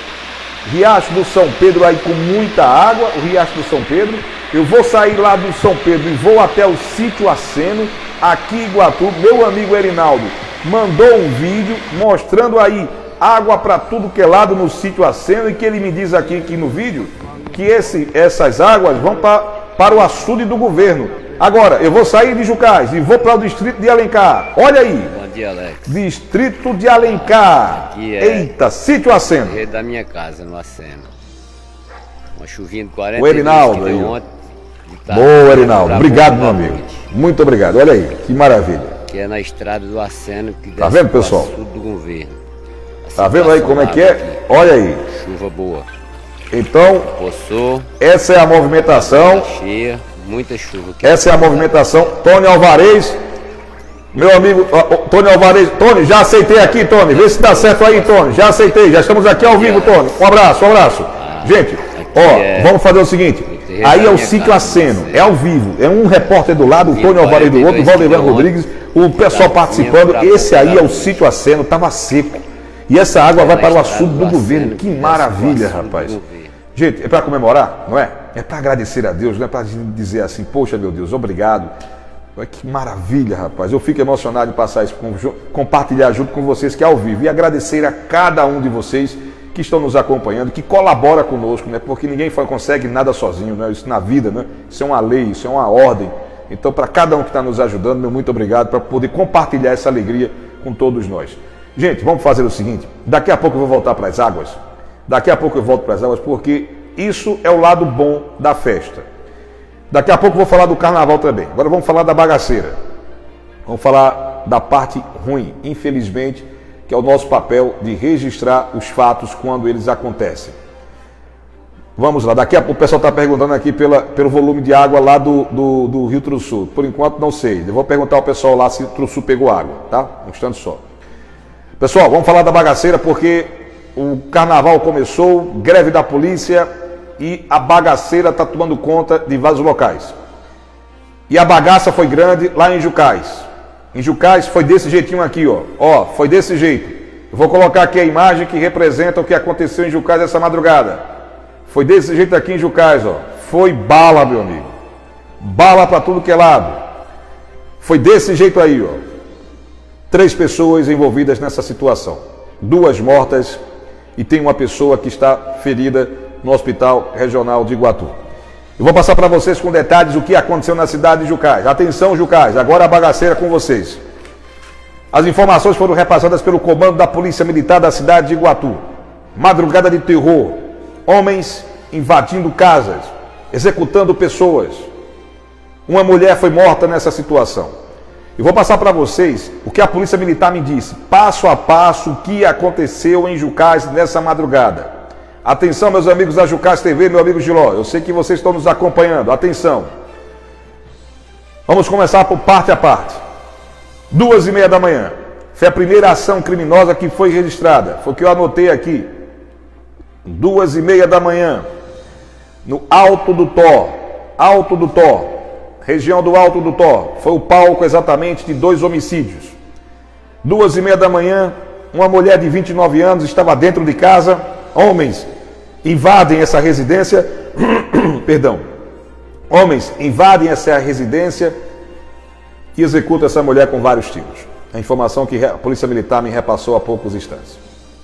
aí com muita água, o Riacho do São Pedro. Eu vou sair lá do São Pedro e vou até o sítio Aceno, aqui em Iguatu. Meu amigo Erinaldo mandou um vídeo mostrando aí água para tudo que é lado no sítio Aceno, e que ele me diz aqui no vídeo que essas águas vão para o açude do governo. Agora, eu vou sair de Jucás e vou para o distrito de Alencar. Olha aí. Bom dia, Alex. Distrito de Alencar. Aqui Eita, sítio Aceno. Da minha casa, no Aceno. Uma chuvinha de 40 o Erinaldo aí. Boa, Erinaldo. Obrigado, meu amigo. Muito obrigado. Olha aí, que maravilha. Que é na estrada do Aceno. Que tá vendo, pessoal? Do governo. Tá vendo aí como é que é? Aqui. Olha aí. Chuva boa. Então, Poçou, essa é a movimentação. Cheia. Muita chuva aqui. Essa é a movimentação. Tony Alvarez, meu amigo Tony Alvarez. Tony, já aceitei aqui, Tony. Vê se dá certo aí, Tony. Já aceitei, já estamos aqui ao vivo, Tony. Um abraço. Gente, vamos fazer o seguinte. Aí é o sítio Aceno, é ao vivo. É um repórter do lado, o Tony Alvarez do outro, o Valdevan Rodrigues, o pessoal participando. Esse aí é o sítio Aceno, estava seco. E essa água vai para o açude do governo. Que maravilha, rapaz. Gente, é para comemorar, não é? É para agradecer a Deus, não é para dizer assim, poxa, meu Deus, obrigado. Que maravilha, rapaz. Eu fico emocionado de passar isso, compartilhar junto com vocês que é ao vivo. E agradecer a cada um de vocês que estão nos acompanhando, que colabora conosco, né? Porque ninguém consegue nada sozinho, né? Isso na vida, né? Isso é uma lei, isso é uma ordem. Então, para cada um que está nos ajudando, meu muito obrigado, para poder compartilhar essa alegria com todos nós. Gente, vamos fazer o seguinte, daqui a pouco eu vou voltar para as águas. Daqui a pouco eu volto para as águas, porque isso é o lado bom da festa. Daqui a pouco eu vou falar do carnaval também. Agora vamos falar da bagaceira. Vamos falar da parte ruim, infelizmente, que é o nosso papel de registrar os fatos quando eles acontecem. Vamos lá, daqui a pouco o pessoal está perguntando aqui pelo volume de água lá do Rio Trussu. Por enquanto não sei, eu vou perguntar ao pessoal lá se o Trussu pegou água, tá? Um instante só. Pessoal, vamos falar da bagaceira porque o carnaval começou, greve da polícia e a bagaceira está tomando conta de vários locais. E a bagaça foi grande lá em Jucás. Em Jucás foi desse jeitinho aqui, ó. Ó, foi desse jeito. Eu vou colocar aqui a imagem que representa o que aconteceu em Jucás essa madrugada. Foi desse jeito aqui em Jucás, ó. Foi bala, meu amigo. Bala para tudo que é lado. Foi desse jeito aí, ó. 3 pessoas envolvidas nessa situação. 2 mortas e tem uma pessoa que está ferida no Hospital Regional de Iguatu. Eu vou passar para vocês com detalhes o que aconteceu na cidade de Jucás. Atenção, Jucás, agora a bagaceira com vocês. As informações foram repassadas pelo comando da Polícia Militar da cidade de Iguatu. Madrugada de terror, homens invadindo casas, executando pessoas. Uma mulher foi morta nessa situação. Eu vou passar para vocês o que a Polícia Militar me disse, passo a passo, o que aconteceu em Jucás nessa madrugada. Atenção, meus amigos da Jucás TV, meu amigo Giló, eu sei que vocês estão nos acompanhando, atenção. Vamos começar por parte a parte. 2h30 da manhã, foi a primeira ação criminosa que foi registrada, foi o que eu anotei aqui. 2h30 da manhã, no Alto do Tó, região do Alto do Tó, foi o palco exatamente de 2 homicídios. 2h30 da manhã, uma mulher de 29 anos estava dentro de casa, homens invadem essa residência, homens invadem essa residência e executam essa mulher com vários tiros. A informação que a Polícia Militar me repassou há poucos instantes.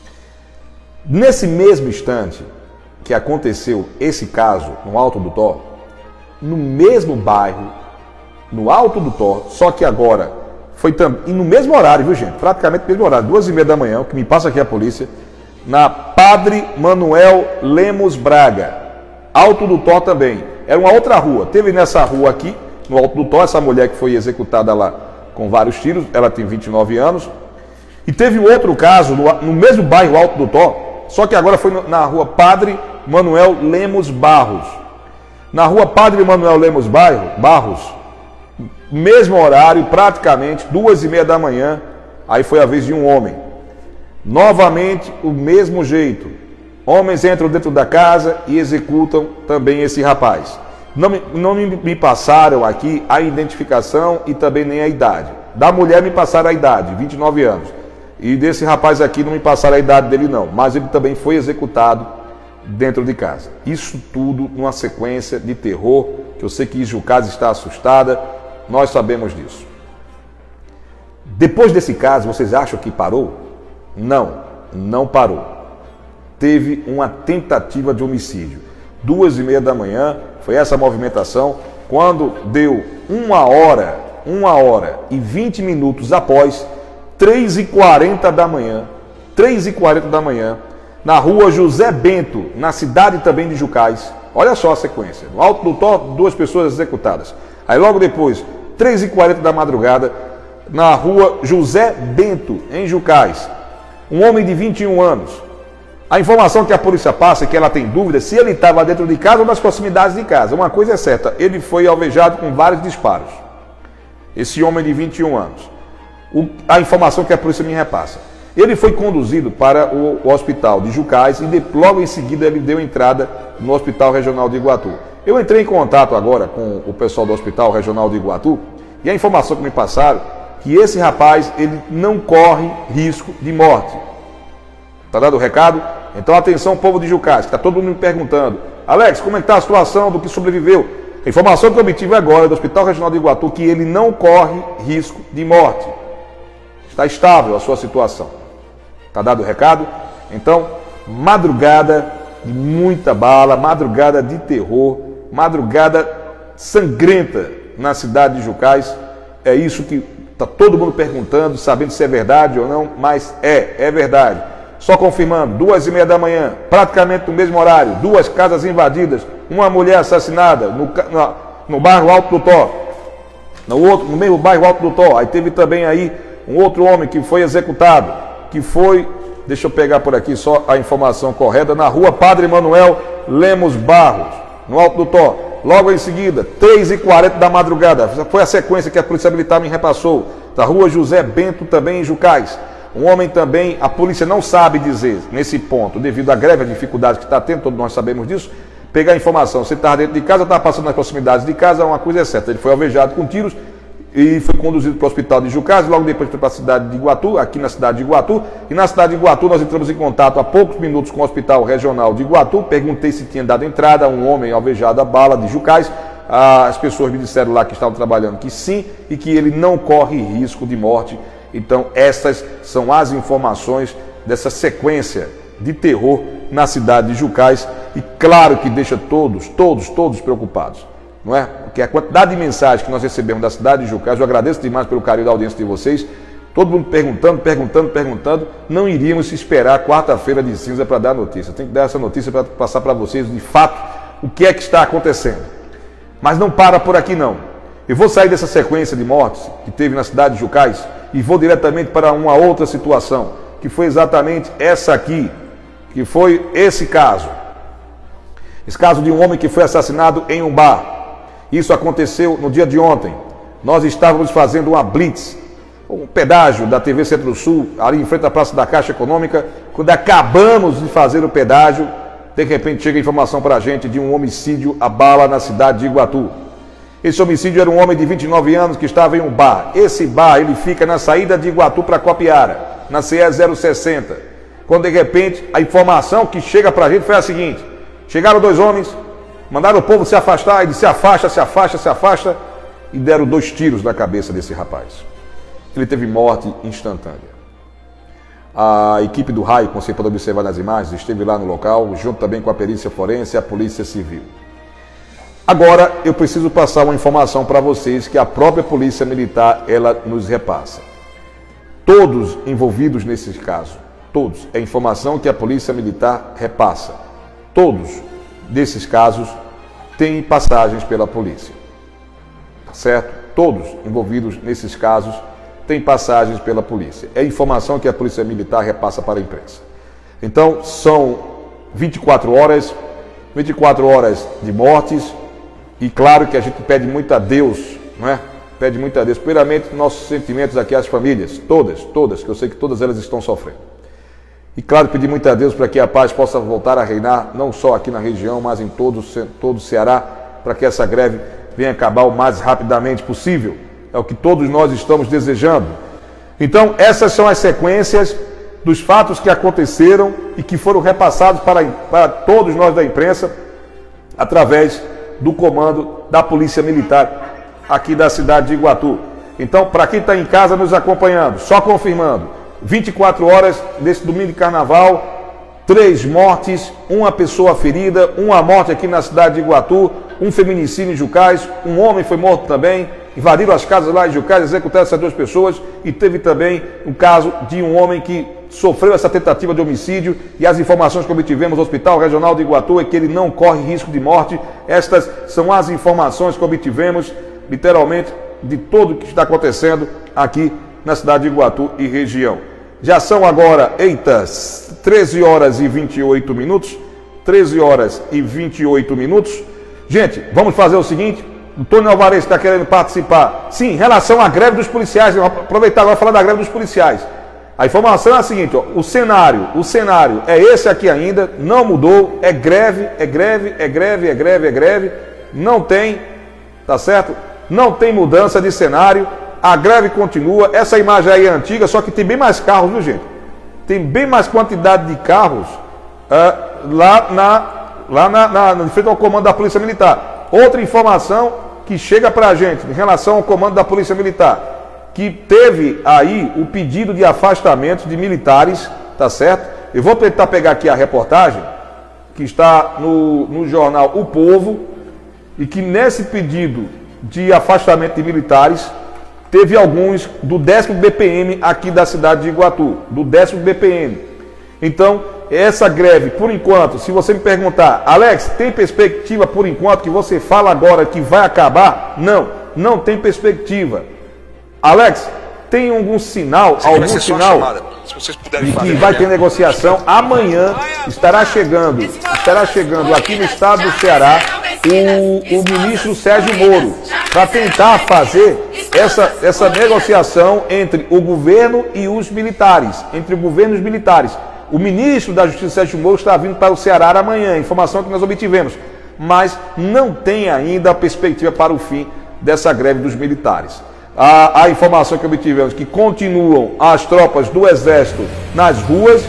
Nesse mesmo instante que aconteceu esse caso no Alto do Tó, no mesmo bairro, no Alto do Tó, só que agora foi também, e no mesmo horário, viu gente? Praticamente no mesmo horário, 2h30 da manhã, o que me passa aqui a polícia, na Padre Manuel Lemos Braga, Alto do Tó também. Era uma outra rua. Teve nessa rua aqui, no Alto do Tó, essa mulher que foi executada lá com vários tiros, ela tem 29 anos. E teve um outro caso no mesmo bairro Alto do Tó, só que agora foi na rua Padre Manuel Lemos Barros. Na rua Padre Manuel Lemos Barros, mesmo horário, praticamente, 2h30 da manhã, aí foi a vez de um homem. Novamente, o mesmo jeito. Homens entram dentro da casa e executam também esse rapaz. Não me passaram aqui a identificação e também nem a idade. Da mulher me passaram a idade, 29 anos. E desse rapaz aqui não me passaram a idade dele não, mas ele também foi executado dentro de casa. Isso tudo numa sequência de terror, que eu sei que Jucás está assustada, nós sabemos disso. Depois desse caso, vocês acham que parou? Não parou. Teve uma tentativa de homicídio. 2h30 da manhã, foi essa movimentação, quando deu 1 hora e 20 minutos após, 3h40 da manhã, na rua José Bento, na cidade também de Jucás. Olha só a sequência. No Alto do Tó, 2 pessoas executadas. Aí logo depois, 3h40 da madrugada, na rua José Bento, em Jucás, um homem de 21 anos. A informação que a polícia passa é que ela tem dúvida se ele estava dentro de casa ou nas proximidades de casa. Uma coisa é certa, ele foi alvejado com vários disparos. Esse homem de 21 anos. A informação que a polícia me repassa. Ele foi conduzido para o hospital de Jucás e logo em seguida ele deu entrada no Hospital Regional de Iguatu. Eu entrei em contato agora com o pessoal do Hospital Regional de Iguatu e a informação que me passaram é que esse rapaz ele não corre risco de morte. Tá dado o recado? Então atenção, povo de Jucás, que está todo mundo me perguntando: Alex, como é que está a situação do que sobreviveu? A informação que eu obtive agora do Hospital Regional de Iguatu é que ele não corre risco de morte. Está estável a sua situação. Está dado o recado? Então, madrugada de muita bala, madrugada de terror, madrugada sangrenta na cidade de Jucás. É isso que está todo mundo perguntando, sabendo se é verdade ou não, mas é verdade. Só confirmando, 2h30 da manhã, praticamente no mesmo horário, 2 casas invadidas, uma mulher assassinada no bairro Alto do Tó, no mesmo bairro Alto do Tó. Aí teve também aí um outro homem que foi executado, que foi, deixa eu pegar por aqui só a informação correta, na rua Padre Manuel Lemos Barros, no Alto do Tó. Logo em seguida, 3h40 da madrugada, foi a sequência que a Polícia Militar me repassou, da rua José Bento, também em Jucás. Um homem também, a polícia não sabe dizer, nesse ponto, devido à greve, à dificuldade que está tendo, todos nós sabemos disso, pegar a informação, se estava dentro de casa, estava passando nas proximidades de casa, uma coisa é certa, ele foi alvejado com tiros e foi conduzido para o hospital de Jucás, logo depois foi para a cidade de Iguatu, aqui na cidade de Iguatu, e na cidade de Iguatu nós entramos em contato há poucos minutos com o Hospital Regional de Iguatu, perguntei se tinha dado entrada a um homem alvejado a bala de Jucás. As pessoas me disseram lá que estavam trabalhando que sim, e que ele não corre risco de morte. Então essas são as informações dessa sequência de terror na cidade de Jucás, e claro que deixa todos preocupados, não é? Porque a quantidade de mensagens que nós recebemos da cidade de Jucás, eu agradeço demais pelo carinho da audiência de vocês, Todo mundo perguntando, não iríamos esperar quarta-feira de cinza para dar notícia. Tem que dar essa notícia para passar para vocês, de fato, o que é que está acontecendo. Mas não para por aqui não. Eu vou sair dessa sequência de mortes que teve na cidade de Jucás e vou diretamente para uma outra situação, que foi exatamente essa aqui, que foi esse caso. Esse caso de um homem que foi assassinado em um bar. Isso aconteceu no dia de ontem. Nós estávamos fazendo uma blitz, um pedágio da TV Centro-Sul, ali em frente à Praça da Caixa Econômica. Quando acabamos de fazer o pedágio, de repente chega a informação para a gente de um homicídio à bala na cidade de Iguatu. Esse homicídio era um homem de 29 anos que estava em um bar. Esse bar, ele fica na saída de Iguatu para Copiara, na CE 060. Quando de repente a informação que chega para a gente foi a seguinte: chegaram dois homens, mandaram o povo se afastar, ele se afasta, e deram 2 tiros na cabeça desse rapaz. Ele teve morte instantânea. A equipe do RAI, como você pode observar nas imagens, esteve lá no local, junto também com a perícia forense e a polícia civil. Agora, eu preciso passar uma informação para vocês que a própria polícia militar, ela nos repassa. Todos envolvidos nesse caso, todos, é informação que a polícia militar repassa. Todos desses casos têm passagens pela polícia. Tá certo? Todos envolvidos nesses casos têm passagens pela polícia. É informação que a polícia militar repassa para a imprensa. Então, são 24 horas de mortes. E claro que a gente pede muito a Deus, não é? Pede muito a Deus. Primeiramente, nossos sentimentos aqui às famílias, todas, que eu sei que todas elas estão sofrendo. E claro, pedir muito a Deus para que a paz possa voltar a reinar, não só aqui na região, mas em todo o Ceará, para que essa greve venha acabar o mais rapidamente possível. É o que todos nós estamos desejando. Então, essas são as sequências dos fatos que aconteceram e que foram repassados para todos nós da imprensa, através do comando da Polícia Militar aqui da cidade de Iguatu. Então, para quem está em casa nos acompanhando, só confirmando, 24 horas desse domingo de carnaval, 3 mortes, 1 pessoa ferida, 1 morte aqui na cidade de Iguatu, 1 feminicídio em Jucás, 1 homem foi morto também, invadiram as casas lá em Jucás, executaram essas 2 pessoas, e teve também um caso de um homem que sofreu essa tentativa de homicídio, e as informações que obtivemos do Hospital Regional de Iguatu é que ele não corre risco de morte. Estas são as informações que obtivemos, literalmente, de tudo o que está acontecendo aqui na cidade de Iguatu e região. Já são agora, 13 horas e 28 minutos, 13 horas e 28 minutos. Gente, vamos fazer o seguinte, o Tony Alvarez está querendo participar. Sim, em relação à greve dos policiais, eu vou aproveitar agora e falar da greve dos policiais. A informação é a seguinte, ó, o cenário é esse aqui ainda, não mudou, é greve, não tem, tá certo? Não tem mudança de cenário, a greve continua, essa imagem aí é antiga, só que tem bem mais carros, viu gente? Tem bem mais quantidade de carros em frente ao comando da Polícia Militar. Outra informação que chega pra gente em relação ao comando da Polícia Militar, que teve aí o pedido de afastamento de militares, tá certo? Eu vou tentar pegar aqui a reportagem, que está no jornal O Povo, e que nesse pedido de afastamento de militares, teve alguns do 10º BPM aqui da cidade de Iguatu, do 10º BPM. Então, essa greve, por enquanto, se você me perguntar, Alex, tem perspectiva por enquanto que você fala agora que vai acabar? Não tem perspectiva. Alex, tem algum sinal, de que vai ter negociação? Amanhã estará chegando aqui no estado do Ceará o ministro Sérgio Moro, para tentar fazer essa negociação entre o governo e os militares, O ministro da Justiça, Sérgio Moro, está vindo para o Ceará amanhã, informação que nós obtivemos, mas não tem ainda a perspectiva para o fim dessa greve dos militares. A informação que obtivemos que continuam as tropas do Exército nas ruas,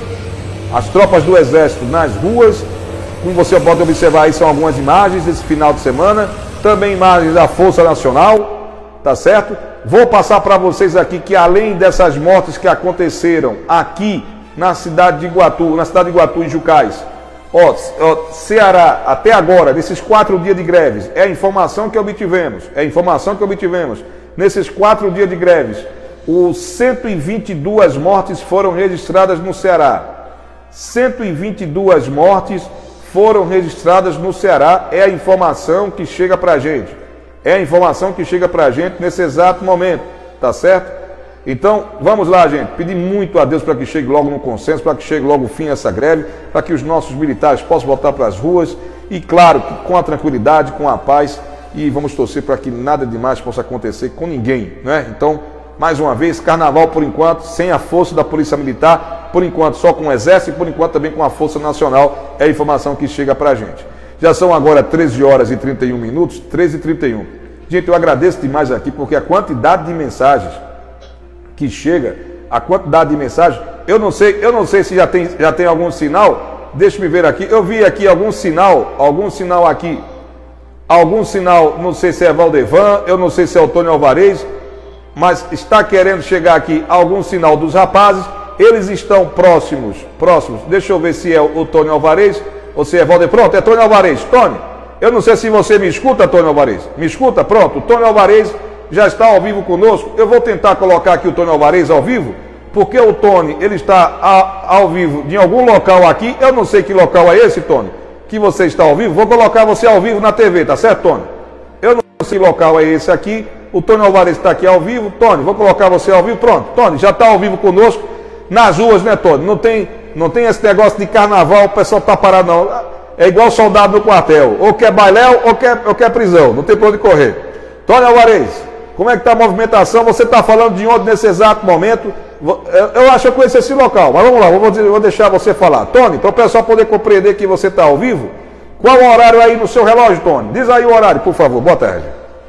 como você pode observar aí, são algumas imagens desse final de semana, também imagens da Força Nacional, tá certo? Vou passar para vocês aqui que além dessas mortes que aconteceram aqui na cidade de Iguatu, e Jucás, Ceará, até agora, nesses 4 dias de greves, é a informação que obtivemos, nesses 4 dias de greves, Os 122 mortes foram registradas no Ceará. 122 mortes foram registradas no Ceará. É a informação que chega para a gente. É a informação que chega para a gente nesse exato momento. Tá certo? Então, vamos lá, gente. Pedir muito a Deus para que chegue logo no consenso, para que chegue logo o fim dessa greve, para que os nossos militares possam voltar para as ruas e, claro, que com a tranquilidade, com a paz, e vamos torcer para que nada demais possa acontecer com ninguém, né? Então, mais uma vez, carnaval por enquanto, sem a força da Polícia Militar, por enquanto só com o Exército e por enquanto também com a Força Nacional, é a informação que chega para a gente. Já são agora 13 horas e 31 minutos, 13h31. Gente, eu agradeço demais aqui, porque a quantidade de mensagens que chega, a quantidade de mensagens, eu não sei se já tem algum sinal, deixa-me ver aqui, eu vi aqui algum sinal aqui, não sei se é Valdevan, eu não sei se é o Tony Alvarez, mas está querendo chegar aqui algum sinal dos rapazes, eles estão próximos, deixa eu ver se é o Tony Alvarez, ou se é Valdevan, pronto, é Tony Alvarez, Tony, eu não sei se você me escuta, Tony Alvarez, me escuta, pronto, o Tony Alvarez já está ao vivo conosco. Eu vou tentar colocar aqui o Tony Alvarez ao vivo, porque o Tony, ele está ao vivo de algum local aqui. Eu não sei que local é esse, Tony, que você está ao vivo. Vou colocar você ao vivo na TV, tá certo, Tony? Eu não sei que local é esse aqui. O Tony Alvarez está aqui ao vivo. Tony, vou colocar você ao vivo. Pronto, Tony, já está ao vivo conosco nas ruas, né, Tony? Não tem esse negócio de carnaval, o pessoal está parado, não. É igual soldado no quartel. Ou quer bailéu ou quer prisão. Não tem para onde correr. Tony Alvarez, como é que está a movimentação? Você está falando de onde nesse exato momento? Eu acho que eu conheço esse local, mas vamos lá, vou deixar você falar. Tony, para o pessoal poder compreender que você está ao vivo, qual o horário aí no seu relógio, Tony? Diz aí o horário, por favor. Boa tarde.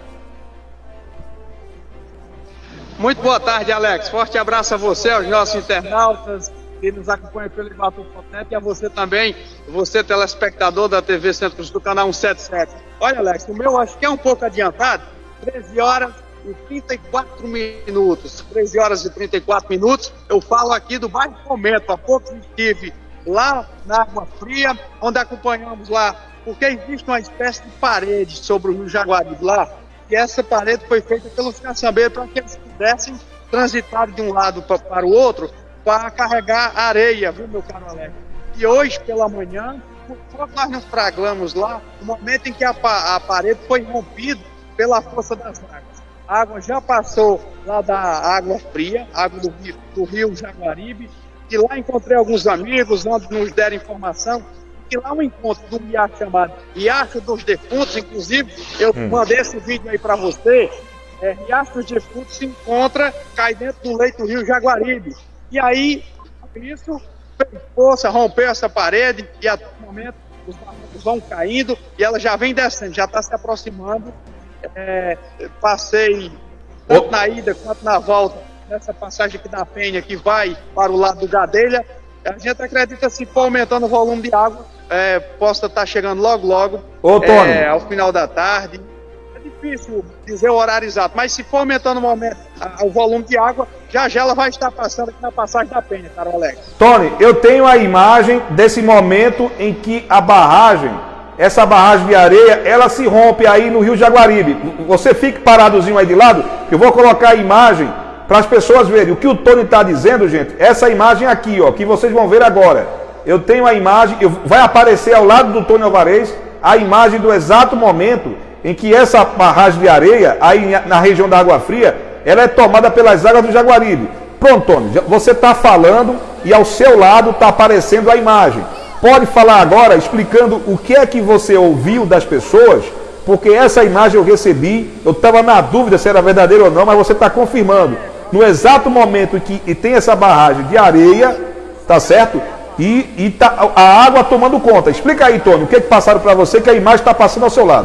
Muito boa tarde, Alex. Forte abraço a você, aos nossos internautas que nos acompanham pelo Iguatu.net e a você também, você telespectador da TV Centro do canal 177. Olha, Alex, o meu acho que é um pouco adiantado, 13 horas e 34 minutos. 13 horas e 34 minutos. Eu falo aqui do bairro Fomento. Há pouco estive lá na Água Fria, onde acompanhamos lá, porque existe uma espécie de parede sobre o Rio Jaguaribe lá, e essa parede foi feita pelos caçambeiros para que eles pudessem transitar de um lado para o outro para carregar areia, viu, meu caro Alex? E hoje pela manhã, nós nos fragamos lá, no momento em que a parede foi rompida pela força das águas. A água já passou lá da Água Fria, água do rio Jaguaribe, e lá encontrei alguns amigos, onde nos deram informação, que lá um encontro de um riacho chamado Riacho dos Defuntos, inclusive, eu mandei esse vídeo aí para você, Riacho dos Defuntos se encontra, cai dentro do leito do rio Jaguaribe. E aí, isso fez força, rompeu essa parede, e até o momento os barrancos vão caindo, e ela já vem descendo, já está se aproximando. Passei tanto na ida quanto na volta nessa passagem aqui da Penha que vai para o lado do Gadelha. A gente acredita, se for aumentando o volume de água, possa estar chegando logo ao final da tarde. É difícil dizer o horário exato, mas se for aumentando o volume de água, já ela vai estar passando aqui na passagem da Penha, caro Alex. Tony, eu tenho a imagem desse momento em que essa barragem de areia, ela se rompe aí no rio Jaguaribe. Você fique paradozinho aí de lado, que eu vou colocar a imagem para as pessoas verem. O que o Tony está dizendo, gente, essa imagem aqui, ó, que vocês vão ver agora. Eu tenho a imagem, vai aparecer ao lado do Tony Alvarez, a imagem do exato momento em que essa barragem de areia, aí na região da Água Fria, ela é tomada pelas águas do Jaguaribe. Pronto, Tony, você está falando e ao seu lado está aparecendo a imagem. Pode falar agora, explicando o que é que você ouviu das pessoas, porque essa imagem eu recebi, eu estava na dúvida se era verdadeiro ou não, mas você está confirmando. No exato momento que tem essa barragem de areia, tá certo? E tá a água tomando conta. Explica aí, Tony, o que é que passaram para você, que a imagem está passando ao seu lado.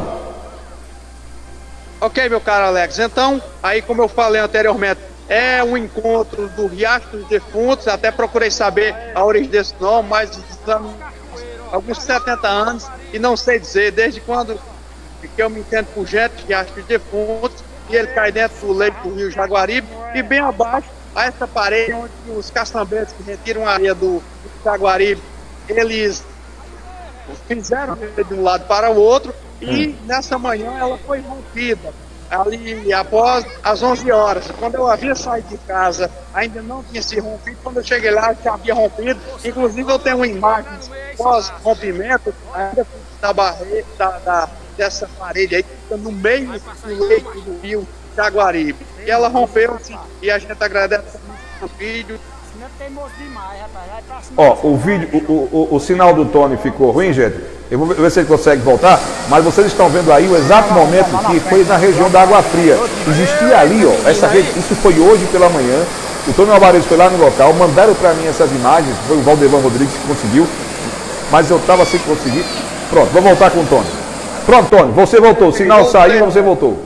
Ok, meu caro Alex. Então, aí como eu falei anteriormente, é um encontro do Riacho dos Defuntos, até procurei saber a origem desse nome, mas estamos alguns 70 anos e não sei dizer desde quando que eu me entendo por gente, Riacho dos Defuntos, e ele cai dentro do leito do rio Jaguaribe, e bem abaixo, a essa parede onde os caçambeiros que retiram a areia do Jaguaribe, eles fizeram de um lado para o outro, e nessa manhã ela foi rompida ali após as 11 horas. Quando eu havia saído de casa, ainda não tinha se rompido. Quando eu cheguei lá, já havia rompido. Inclusive, eu tenho uma imagem pós-rompimento da barreira, dessa parede aí, que fica no meio do leito do rio Jaguaribe. E ela rompeu-se e a gente agradece o vídeo. Ó, o vídeo, o sinal do Tony ficou ruim, gente. Eu vou ver se ele consegue voltar, mas vocês estão vendo aí o exato momento que foi na região da Água Fria. Existia ali, ó, essa rede, isso foi hoje pela manhã. O Tony Alvarez foi lá no local, mandaram para mim essas imagens, foi o Valdevan Rodrigues que conseguiu, mas eu estava sem conseguir. Pronto, vou voltar com o Tony. Pronto, Tony, você voltou, o sinal saiu, você voltou.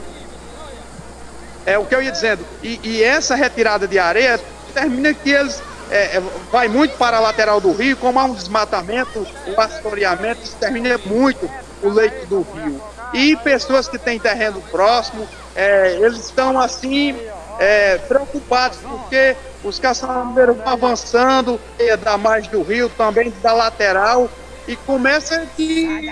É o que eu ia dizendo. E essa retirada de areia termina que eles vai muito para a lateral do rio, como há um desmatamento, o pastoreamento, isso termina muito o leito do rio. E pessoas que têm terreno próximo, eles estão assim preocupados, porque os caçambeiros vão avançando da margem do rio, também da lateral, e começa que...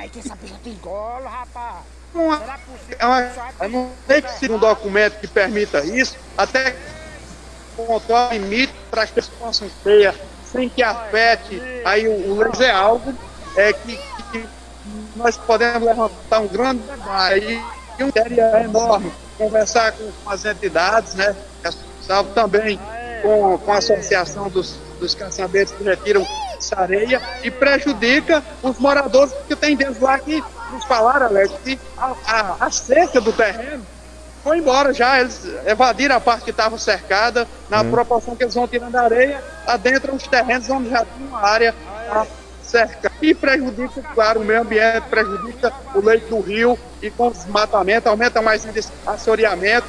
não tem que ser um documento que permita isso, até controlar limite para que as pessoas possam ter, sem que afete aí o leis. É algo que nós podemos levantar um grande debate e uma série enorme, conversar com as entidades, né, salvo também com a associação dos caçambeiros que retiram essa areia e prejudica os moradores que tem dentro lá, que nos falaram, Alex, que a cerca do terreno foi embora já, eles evadiram a parte que estava cercada, na proporção que eles vão tirando a areia, adentram os terrenos onde já tinha uma área cercada. E prejudica, claro, o meio ambiente, prejudica o leito do rio, e com o desmatamento, aumenta mais ainda esse assoreamento.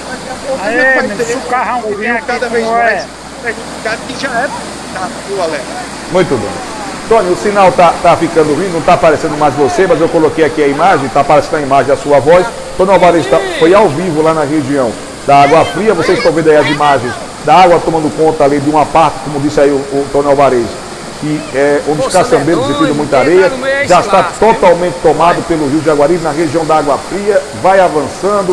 O rio cada vez mais prejudicado, que já é prejudicado, Alex. Muito bem. Tony, o sinal tá ficando ruim, não está aparecendo mais você, mas eu coloquei aqui a imagem, está aparecendo a imagem a sua voz. Tony Alvarez foi ao vivo lá na região da Água Fria, vocês estão vendo aí as imagens da água tomando conta ali de uma parte, como disse aí o Tony Alvarez, que é onde os caçambeiros retiram muita areia, já está totalmente tomado pelo rio Jaguaribe na região da Água Fria, vai avançando.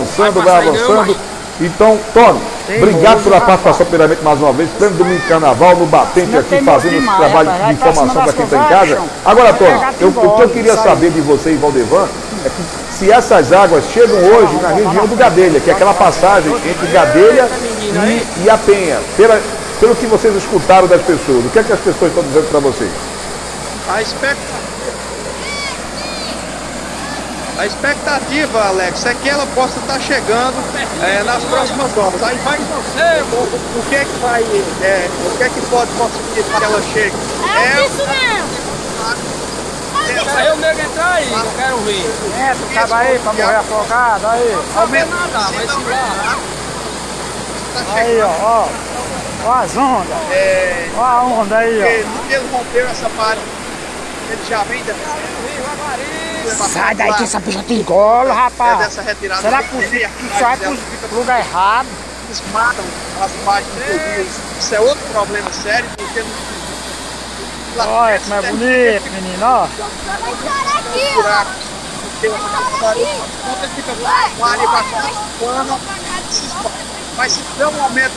Então, Tony, obrigado pela participação primeiramente mais uma vez, pleno domingo de carnaval, no Batente aqui, fazendo esse trabalho de informação para quem está em casa. Agora, Tony, o que eu queria saber de você e Valdevan é que se essas águas chegam hoje na região do Gadelha, que é aquela passagem entre Gadelha e a Penha, pelo que vocês escutaram das pessoas, o que é que as pessoas estão dizendo para vocês? A expectativa, Alex, é que ela possa estar chegando nas próximas horas. Aí vai o que é que pode conseguir para que ela chegue? Isso mesmo! Eu mesmo entrar aí, eu quero ver. Tu tava aí pra morrer afogado, aí. Aumenta nada, mas sim lá. Aí, ó as ondas. Ó a onda aí, ó. Ele rompeu essa parte, ele já vem descendo. Sai daí que essa bicha te engola, rapaz. Dessa retirada. Será possível que sai pro lugar errado? Eles matam as margens do rio. Isso é outro problema sério, porque olha como é bonito, menino, ó. Mas se tiver um aumento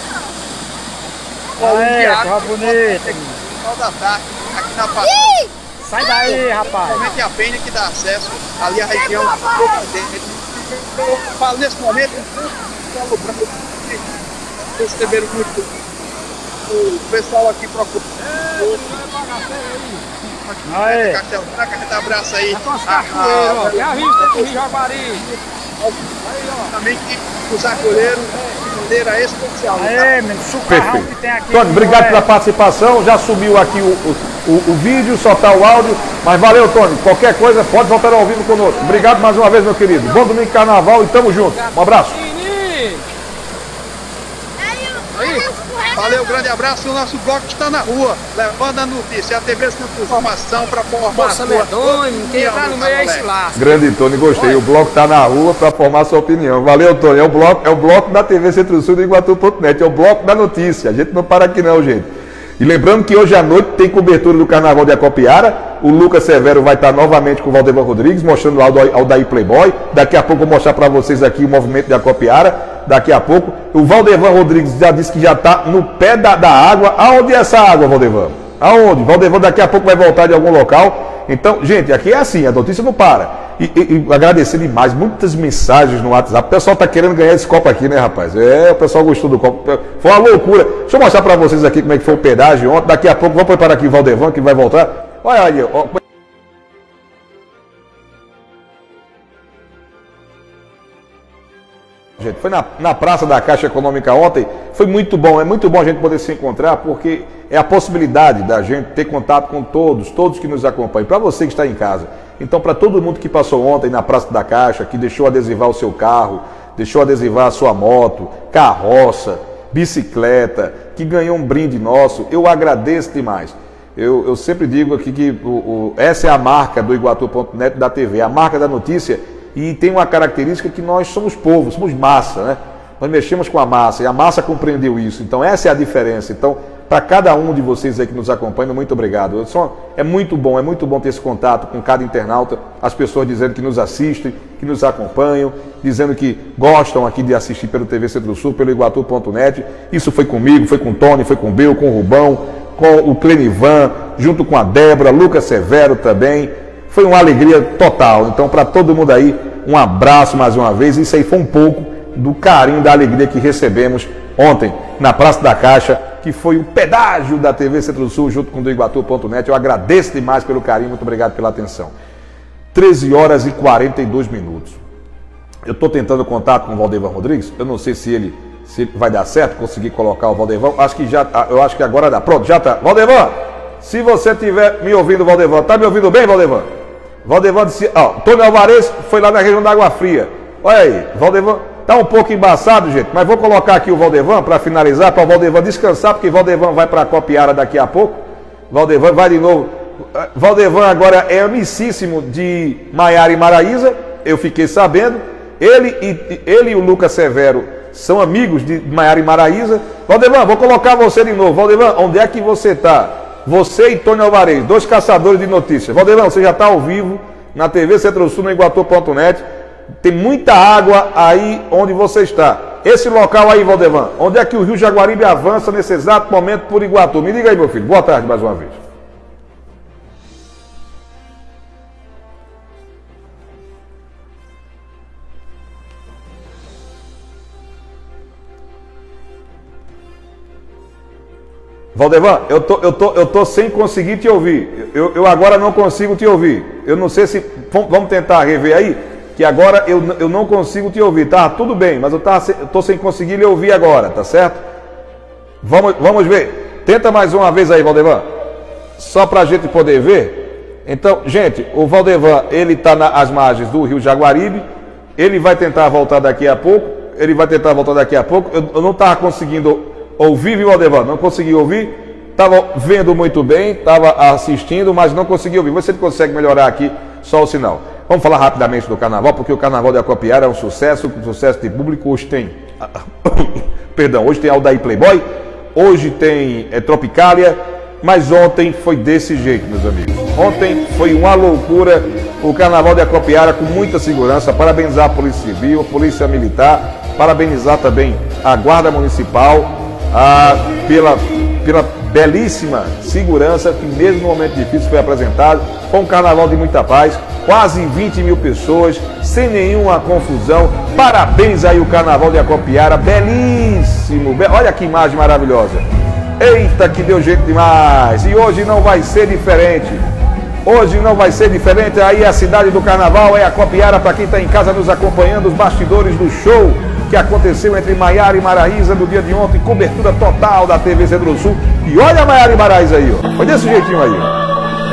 tá bonito. final da tarde, aqui na passagem. Sai daí, rapaz. Principalmente a Penha que dá acesso ali à região do eu falo nesse momento, receberam muito. O pessoal aqui procura. Aí. Castelo Branco, a gente abraça aí. É a vista do Rio Jaguaribe. Também que os arqueiros de maneira especial. Aí, menino, sucarrão que tem aqui. Tony, obrigado pela participação. Já subiu aqui o vídeo, só tá o áudio. Mas valeu, Tony. Qualquer coisa, pode voltar ao vivo conosco. Obrigado mais uma vez, meu querido. Bom domingo de carnaval e tamo junto. Um abraço. Valeu, grande abraço. O nosso bloco está na rua, levando a notícia. A TV Centro de Informação para formar a sua quem tá no meio é esse laço. Grande Tony, gostei. O bloco está na rua para formar a sua opinião. Valeu, Tony. É o bloco da TV Centro-Sul do Iguatu.net. É o bloco da notícia. A gente não para aqui não, gente. E lembrando que hoje à noite tem cobertura do Carnaval de Acopiara. O Lucas Severo vai estar novamente com o Valdevan Rodrigues, mostrando o Aldair Playboy. Daqui a pouco eu vou mostrar para vocês aqui o movimento de Acopiara. Daqui a pouco. O Valdevan Rodrigues já disse que já está no pé da água. Aonde é essa água, Valdevan? Aonde? Valdevan daqui a pouco vai voltar de algum local. Então, gente, aqui é assim, a notícia não para. E agradecer demais, muitas mensagens no WhatsApp. O pessoal tá querendo ganhar esse copo aqui, né, rapaz? O pessoal gostou do copo. Foi uma loucura. Deixa eu mostrar para vocês aqui como é que foi o pedágio ontem. Daqui a pouco, vou preparar aqui o Valdevan, que vai voltar. Olha aí, ó. Gente, foi na Praça da Caixa Econômica ontem, foi muito bom, é muito bom a gente poder se encontrar, porque é a possibilidade da gente ter contato com todos que nos acompanham, para você que está em casa. Então, para todo mundo que passou ontem na Praça da Caixa, que deixou adesivar o seu carro, deixou adesivar a sua moto, carroça, bicicleta, que ganhou um brinde nosso, eu agradeço demais. Eu sempre digo aqui que essa é a marca do Iguatu.net da TV, a marca da notícia. E tem uma característica que nós somos povo, somos massa, né? Nós mexemos com a massa e a massa compreendeu isso. Então essa é a diferença. Então, para cada um de vocês aí que nos acompanham, muito obrigado. É muito bom ter esse contato com cada internauta, as pessoas dizendo que nos assistem, que nos acompanham, dizendo que gostam aqui de assistir pelo TV Centro-Sul, pelo Iguatu.net. Isso foi comigo, foi com o Tony, foi com o Bel, com o Rubão, com o Clenivan, junto com a Débora, Lucas Severo também. Foi uma alegria total. Então, para todo mundo aí, um abraço mais uma vez. Isso aí foi um pouco do carinho, da alegria que recebemos ontem na Praça da Caixa, que foi o pedágio da TV Centro-Sul junto com o do Iguatu.net. Eu agradeço demais pelo carinho, muito obrigado pela atenção. 13 horas e 42 minutos. Eu estou tentando contato com o Valdevan Rodrigues. Eu não sei se ele vai dar certo, conseguir colocar o Valdevan. Eu acho que agora dá. Pronto, já está. Valdevan, se você estiver me ouvindo, Valdevan, está me ouvindo bem, Valdevan? Valdevan disse, Tony Alvarez foi lá na região da Água Fria. Olha aí, Valdevan tá um pouco embaçado, gente, mas vou colocar aqui o Valdevan para finalizar, para o Valdevan descansar, porque Valdevan vai para Acopiara daqui a pouco. Valdevan vai de novo. Valdevan agora é amicíssimo de Maiara e Maraísa, eu fiquei sabendo. Ele e o Lucas Severo são amigos de Maiara e Maraísa. Valdevan, vou colocar você de novo. Valdevan, onde é que você está? Você e Tony Alvarez, dois caçadores de notícias. Valdevan, você já está ao vivo na TV Centro-Sul, no Iguatu.net. Tem muita água aí onde você está. Esse local aí, Valdevan, onde é que o Rio Jaguaribe avança nesse exato momento por Iguatu? Me diga aí, meu filho. Boa tarde mais uma vez. Valdevan, eu tô sem conseguir te ouvir. Eu agora não consigo te ouvir. Eu não sei se... Vamos tentar rever aí? Que agora eu não consigo te ouvir. Tá, tudo bem, mas eu tô sem conseguir lhe ouvir agora, tá certo? Vamos ver. Tenta mais uma vez aí, Valdevan. Só pra gente poder ver. Então, gente, o Valdevan, ele tá às margens do Rio Jaguaribe. Ele vai tentar voltar daqui a pouco. Eu não tava conseguindo ouvir, viu, Valdevan? Não consegui ouvir. Estava vendo muito bem, estava assistindo, mas não consegui ouvir. Você consegue melhorar aqui só o sinal. Vamos falar rapidamente do Carnaval, porque o Carnaval de Acopiara é um sucesso de público. Hoje tem... Perdão, hoje tem Aldair Playboy, hoje tem Tropicália, mas ontem foi desse jeito, meus amigos. Ontem foi uma loucura o Carnaval de Acopiara, com muita segurança. Parabenizar a Polícia Civil, a Polícia Militar, parabenizar também a Guarda Municipal, pela belíssima segurança que mesmo no momento difícil foi apresentado. Foi um carnaval de muita paz, quase 20 mil pessoas, sem nenhuma confusão. Parabéns aí o Carnaval de Acopiara, belíssimo, olha que imagem maravilhosa. Eita, que deu jeito demais, e hoje não vai ser diferente. Hoje não vai ser diferente, aí a cidade do Carnaval é Acopiara, para quem está em casa nos acompanhando, os bastidores do show que aconteceu entre Maiara e Maraísa no dia de ontem, cobertura total da TV Centro-Sul. E olha a Maiara e Maraísa aí, ó. Foi desse jeitinho aí, ó.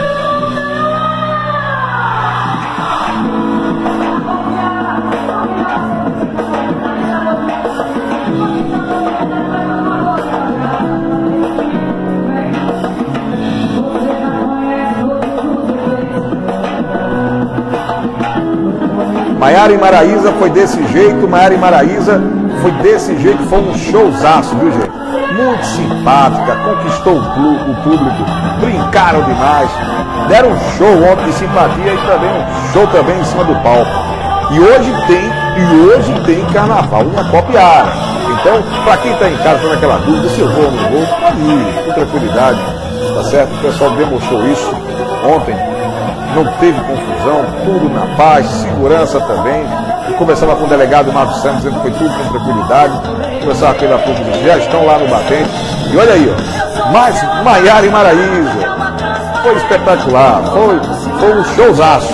Maiara e Maraísa foi desse jeito, foi um showzaço, viu, gente? muito simpática, conquistou o público, brincaram demais, deram um show ontem de simpatia e também um show também em cima do palco. E hoje tem carnaval em Acopiara. Então, para quem está em casa com aquela dúvida se eu vou ou não vou, pode ir, com tranquilidade, tá certo? O pessoal demonstrou isso ontem, não teve confusão, tudo na paz, segurança também. Começava com o delegado Marcos Santos, dizendo que foi tudo com tranquilidade. Começava pela pouco, já estão lá no batente. E olha aí, ó, mais Maiara e Maraísa. Foi espetacular, foi um showzaço,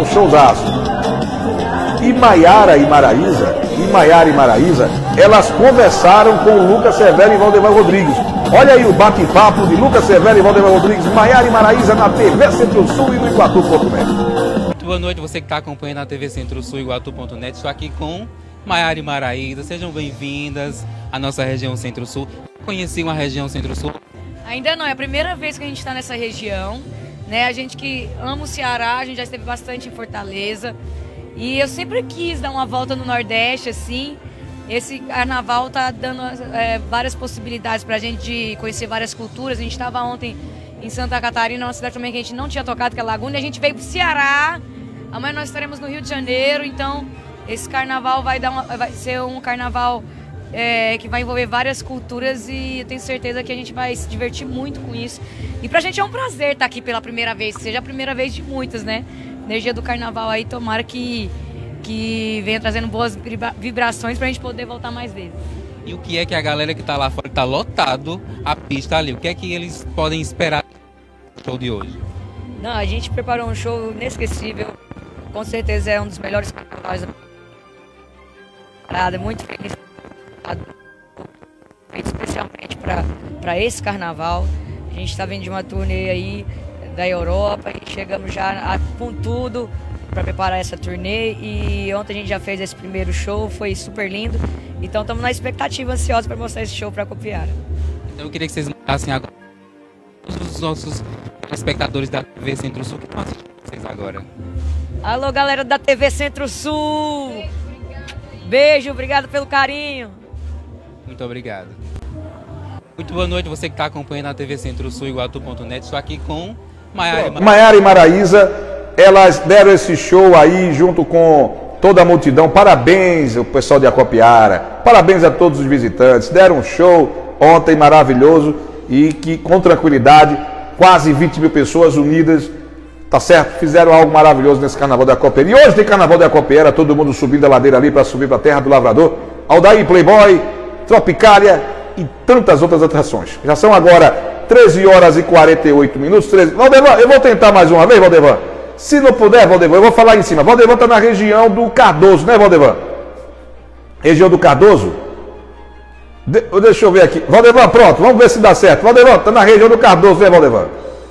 E Maiara e Maraísa, elas conversaram com o Lucas Severo e Valdemar Rodrigues. Olha aí o bate-papo de Lucas Severo e Valdemar Rodrigues, Maiara e Maraísa na TV Centro-Sul e no Iguatu.net. Muito boa noite, você que está acompanhando a TV Centro-Sul e Iguatu.net. Estou aqui com Maiara e Maraísa. Sejam bem-vindas à nossa região Centro-Sul. Conheci uma região Centro-Sul? Ainda não, é a primeira vez que a gente está nessa região, né? A gente que ama o Ceará, a gente já esteve bastante em Fortaleza. E eu sempre quis dar uma volta no Nordeste, assim. Esse carnaval tá dando várias possibilidades para a gente de conhecer várias culturas. A gente estava ontem em Santa Catarina, uma cidade também que a gente não tinha tocado, que é Laguna. E a gente veio para o Ceará. Amanhã nós estaremos no Rio de Janeiro. Então, esse carnaval vai ser um carnaval que vai envolver várias culturas. E eu tenho certeza que a gente vai se divertir muito com isso. E pra gente é um prazer estar aqui pela primeira vez, que seja a primeira vez de muitas, né? Energia do carnaval aí, tomara que venha trazendo boas vibrações pra gente poder voltar mais vezes. E o que é que a galera que tá lá fora, tá lotado a pista ali, o que é que eles podem esperar do show de hoje? Não, a gente preparou um show inesquecível, com certeza é um dos melhores carnavais. Muito feliz, feito especialmente para esse carnaval. A gente está vindo de uma turnê aí da Europa e chegamos já com tudo para preparar essa turnê, e ontem a gente já fez esse primeiro show, foi super lindo, então estamos na expectativa, ansiosa para mostrar esse show para Acopiara. Então eu queria que vocês mandassem agora todos os nossos espectadores da TV Centro-Sul que estão assistindo vocês agora. Alô, galera da TV Centro-Sul! Beijo, obrigado pelo carinho. Muito obrigado. Muito boa noite, você que está acompanhando a TV Centro-Sul e Iguatu.net. Estou aqui com Maiara e Maraísa, elas deram esse show aí junto com toda a multidão. Parabéns ao pessoal de Acopiara, parabéns a todos os visitantes. Deram um show ontem maravilhoso e que com tranquilidade, quase 20 mil pessoas unidas, tá certo? Fizeram algo maravilhoso nesse carnaval da Acopiara. E hoje tem carnaval da Acopiara, todo mundo subindo a ladeira ali para subir para a terra do Lavrador. Aldair Playboy, Tropicália e tantas outras atrações. Já são agora 13 horas e 48 minutos. 13. Valdevan, eu vou tentar mais uma vez, Valdevan. Se não puder, Valdevan, eu vou falar em cima. Valdevan está na região do Cardoso, né, Valdevan? Região do Cardoso? Deixa eu ver aqui. Valdevan, pronto, vamos ver se dá certo. Valdevan, está na região do Cardoso, né, Valdevan?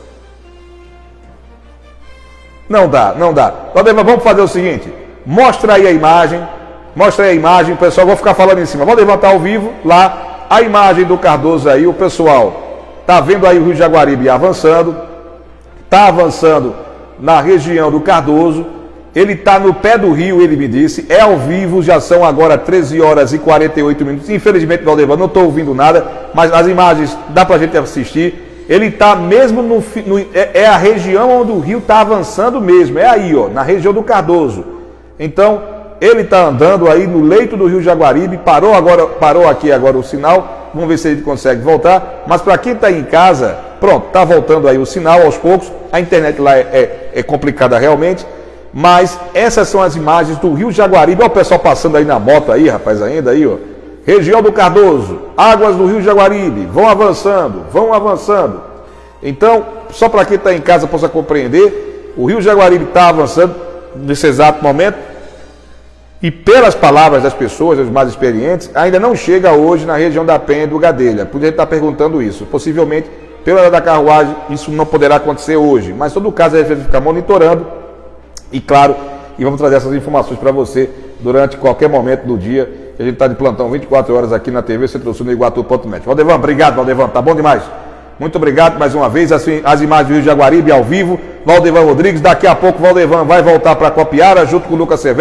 Não dá. Valdevan, vamos fazer o seguinte. Mostra aí a imagem, o pessoal, vou ficar falando em cima. Valdevan está ao vivo lá, a imagem do Cardoso aí, o pessoal está vendo aí o Rio Jaguaribe avançando, está avançando na região do Cardoso, ele está no pé do rio, ele me disse, é ao vivo, já são agora 13 horas e 48 minutos, infelizmente, Valdevan, não estou ouvindo nada, mas as imagens dá para a gente assistir, ele está mesmo é a região onde o rio está avançando mesmo, é aí, ó, na região do Cardoso. Então, ele está andando aí no leito do Rio Jaguaribe, parou aqui agora o sinal, vamos ver se ele consegue voltar, mas para quem está em casa, pronto, está voltando aí o sinal aos poucos, a internet lá é complicada realmente, mas essas são as imagens do Rio Jaguaribe, olha o pessoal passando aí na moto aí, rapaz, ainda aí, ó, região do Cardoso, águas do Rio Jaguaribe, vão avançando, então, só para quem está em casa possa compreender, o Rio Jaguaribe está avançando nesse exato momento, e pelas palavras das pessoas, dos mais experientes, ainda não chega hoje na região da Penha e do Gadelha. Podia estar perguntando isso. Possivelmente, pela hora da carruagem, isso não poderá acontecer hoje. Mas, em todo caso, a gente vai ficar monitorando. E, claro, vamos trazer essas informações para você durante qualquer momento do dia. A gente está de plantão 24 horas aqui na TV Centro-Sul no Iguatu.net. Valdevan, obrigado, Valdevan. Tá bom demais. Muito obrigado mais uma vez. As imagens do Rio Jaguaribe ao vivo. Valdevan Rodrigues. Daqui a pouco, Valdevan vai voltar para Acopiara junto com o Lucas Severo.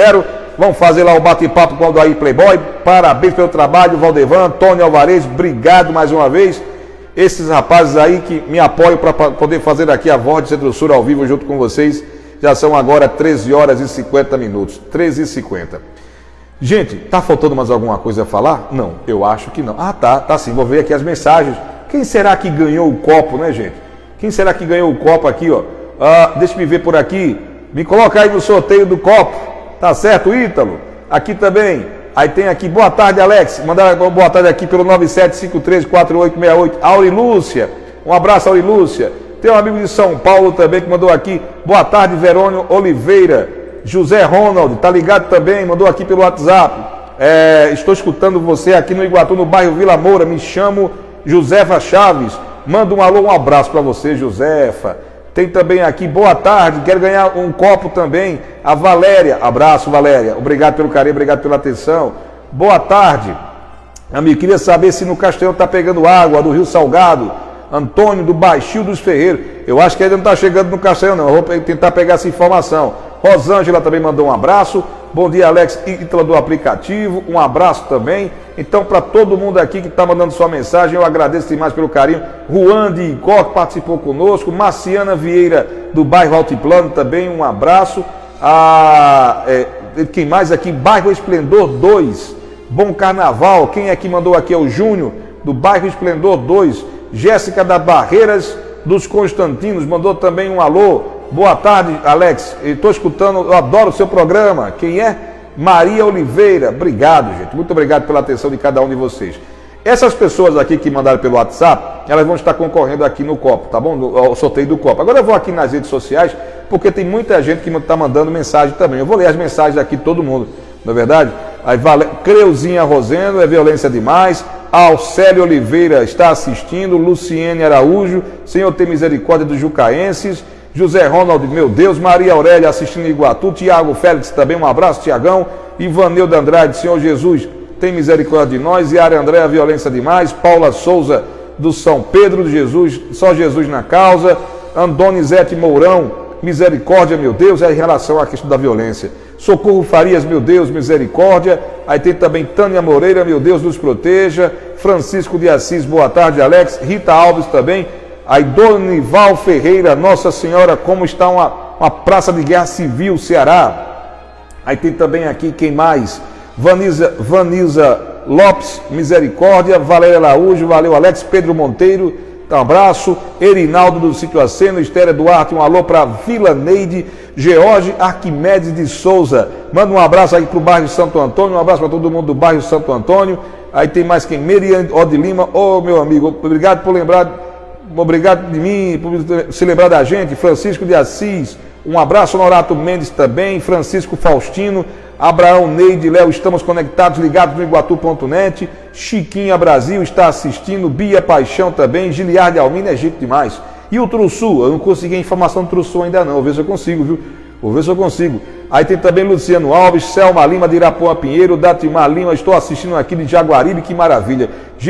Vamos fazer lá o bate-papo com o Aldair Playboy. Parabéns pelo trabalho, Valdevan, Antônio Alvarez, obrigado mais uma vez. Esses rapazes aí que me apoiam para poder fazer aqui a Voz do Centro-Sul ao vivo junto com vocês. Já são agora 13 horas e 50 minutos. 13h50. Gente, tá faltando mais alguma coisa a falar? Não, eu acho que não. Ah, tá sim. Vou ver aqui as mensagens. Quem será que ganhou o copo, né, gente? Quem será que ganhou o copo aqui, ó? Deixa eu ver por aqui. Me coloca aí no sorteio do copo. Tá certo, Ítalo? Aqui também. Aí tem aqui, boa tarde, Alex. Mandar boa tarde aqui pelo 97534868. Aurilúcia. Um abraço, Aurilúcia. Tem um amigo de São Paulo também que mandou aqui. Boa tarde, Verônio Oliveira. José Ronald, tá ligado também, mandou aqui pelo WhatsApp. Estou escutando você aqui no Iguatu, no bairro Vila Moura. Me chamo Josefa Chaves. Manda um alô, um abraço para você, Josefa. Tem também aqui, boa tarde, quero ganhar um copo também. A Valéria, abraço, Valéria. Obrigado pelo carinho, obrigado pela atenção. Boa tarde. Amigo, queria saber se no Castanhão tá pegando água do Rio Salgado. Antônio do Baixio dos Ferreiros. Eu acho que ainda não está chegando no Castanhão, não. Eu vou tentar pegar essa informação. Rosângela também mandou um abraço. Bom dia, Alex Ítala do aplicativo. Um abraço também. Então, para todo mundo aqui que está mandando sua mensagem, eu agradeço demais pelo carinho. Juan de Icó, que participou conosco. Marciana Vieira, do bairro Altiplano, também um abraço. Quem mais aqui? Bairro Esplendor 2. Bom Carnaval. Quem é que mandou aqui? É o Júnior, do bairro Esplendor 2. Jéssica da Barreiras dos Constantinos mandou também um alô. Boa tarde, Alex. Estou escutando, eu adoro o seu programa. Quem é? Maria Oliveira. Obrigado, gente. Muito obrigado pela atenção de cada um de vocês. Essas pessoas aqui que mandaram pelo WhatsApp, elas vão estar concorrendo aqui no copo, tá bom? No sorteio do copo. Agora eu vou aqui nas redes sociais, porque tem muita gente que está mandando mensagem também. Eu vou ler as mensagens aqui de todo mundo, não é verdade? Aí Creuzinha Rosendo, é violência demais. Alcélio Oliveira está assistindo. Luciene Araújo, Senhor tem misericórdia dos jucaenses. José Ronald, meu Deus. Maria Aurélia assistindo em Iguatu. Tiago Félix também, um abraço, Tiagão. Ivanildo Andrade, Senhor Jesus tem misericórdia de nós. Yara André, violência demais. Paula Souza do São Pedro de Jesus, só Jesus na causa. Andonizete Mourão, misericórdia, meu Deus, é em relação à questão da violência. Socorro Farias, meu Deus, misericórdia. Aí tem também Tânia Moreira, meu Deus, nos proteja. Francisco de Assis, boa tarde, Alex. Rita Alves também. Aí Donival Ferreira, Nossa Senhora, como está uma praça de guerra civil, Ceará. Aí tem também aqui, quem mais? Vanilza Lopes, misericórdia. Valéria Araújo, valeu, Alex. Pedro Monteiro, um abraço. Erinaldo do Sítio Aceno, Estéreo Duarte, um alô para Vila Neide. George Arquimedes de Souza, manda um abraço aí para o bairro Santo Antônio, um abraço para todo mundo do bairro Santo Antônio. Aí tem mais quem? Meriane de Lima, meu amigo, obrigado por lembrar, obrigado de mim, por se lembrar da gente. Francisco de Assis, um abraço. Honorato Mendes também, Francisco Faustino, Abraão Neide, Léo, estamos conectados, ligados no Iguatu.net. Chiquinha Brasil está assistindo, Bia Paixão também, Giliardi Almina, é gente demais. E o Trussu, eu não consegui a informação do Trussu ainda não, vou ver se eu consigo, viu? Vou ver se eu consigo. Aí tem também Luciano Alves, Selma Lima de Irapuã Pinheiro, Datimar Lima, estou assistindo aqui de Jaguaribe, que maravilha.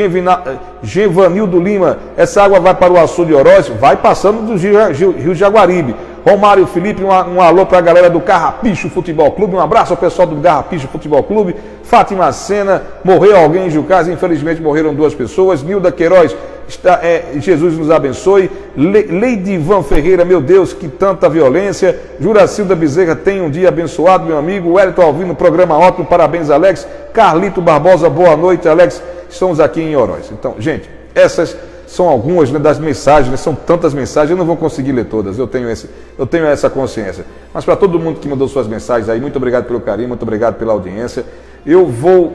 Genvanildo Lima, essa água vai para o açude de Oroz? Vai passando do Rio Jaguaribe. Romário Felipe, um alô para a galera do Carrapicho Futebol Clube, um abraço ao pessoal do Carrapicho Futebol Clube. Fátima Sena, morreu alguém em Jucás, infelizmente morreram 2 pessoas. Nilda Queiroz, Jesus nos abençoe. Leidivan Ferreira, meu Deus, que tanta violência. Juracilda Bezerra, tem um dia abençoado, meu amigo. Wellington Alvino, programa ótimo, parabéns, Alex. Carlito Barbosa, boa noite, Alex. Estamos aqui em Oroz. Então, gente, essas são algumas, né, das mensagens, né? São tantas mensagens, eu não vou conseguir ler todas, eu tenho essa consciência. Mas para todo mundo que mandou suas mensagens aí, muito obrigado pelo carinho, muito obrigado pela audiência. Eu vou...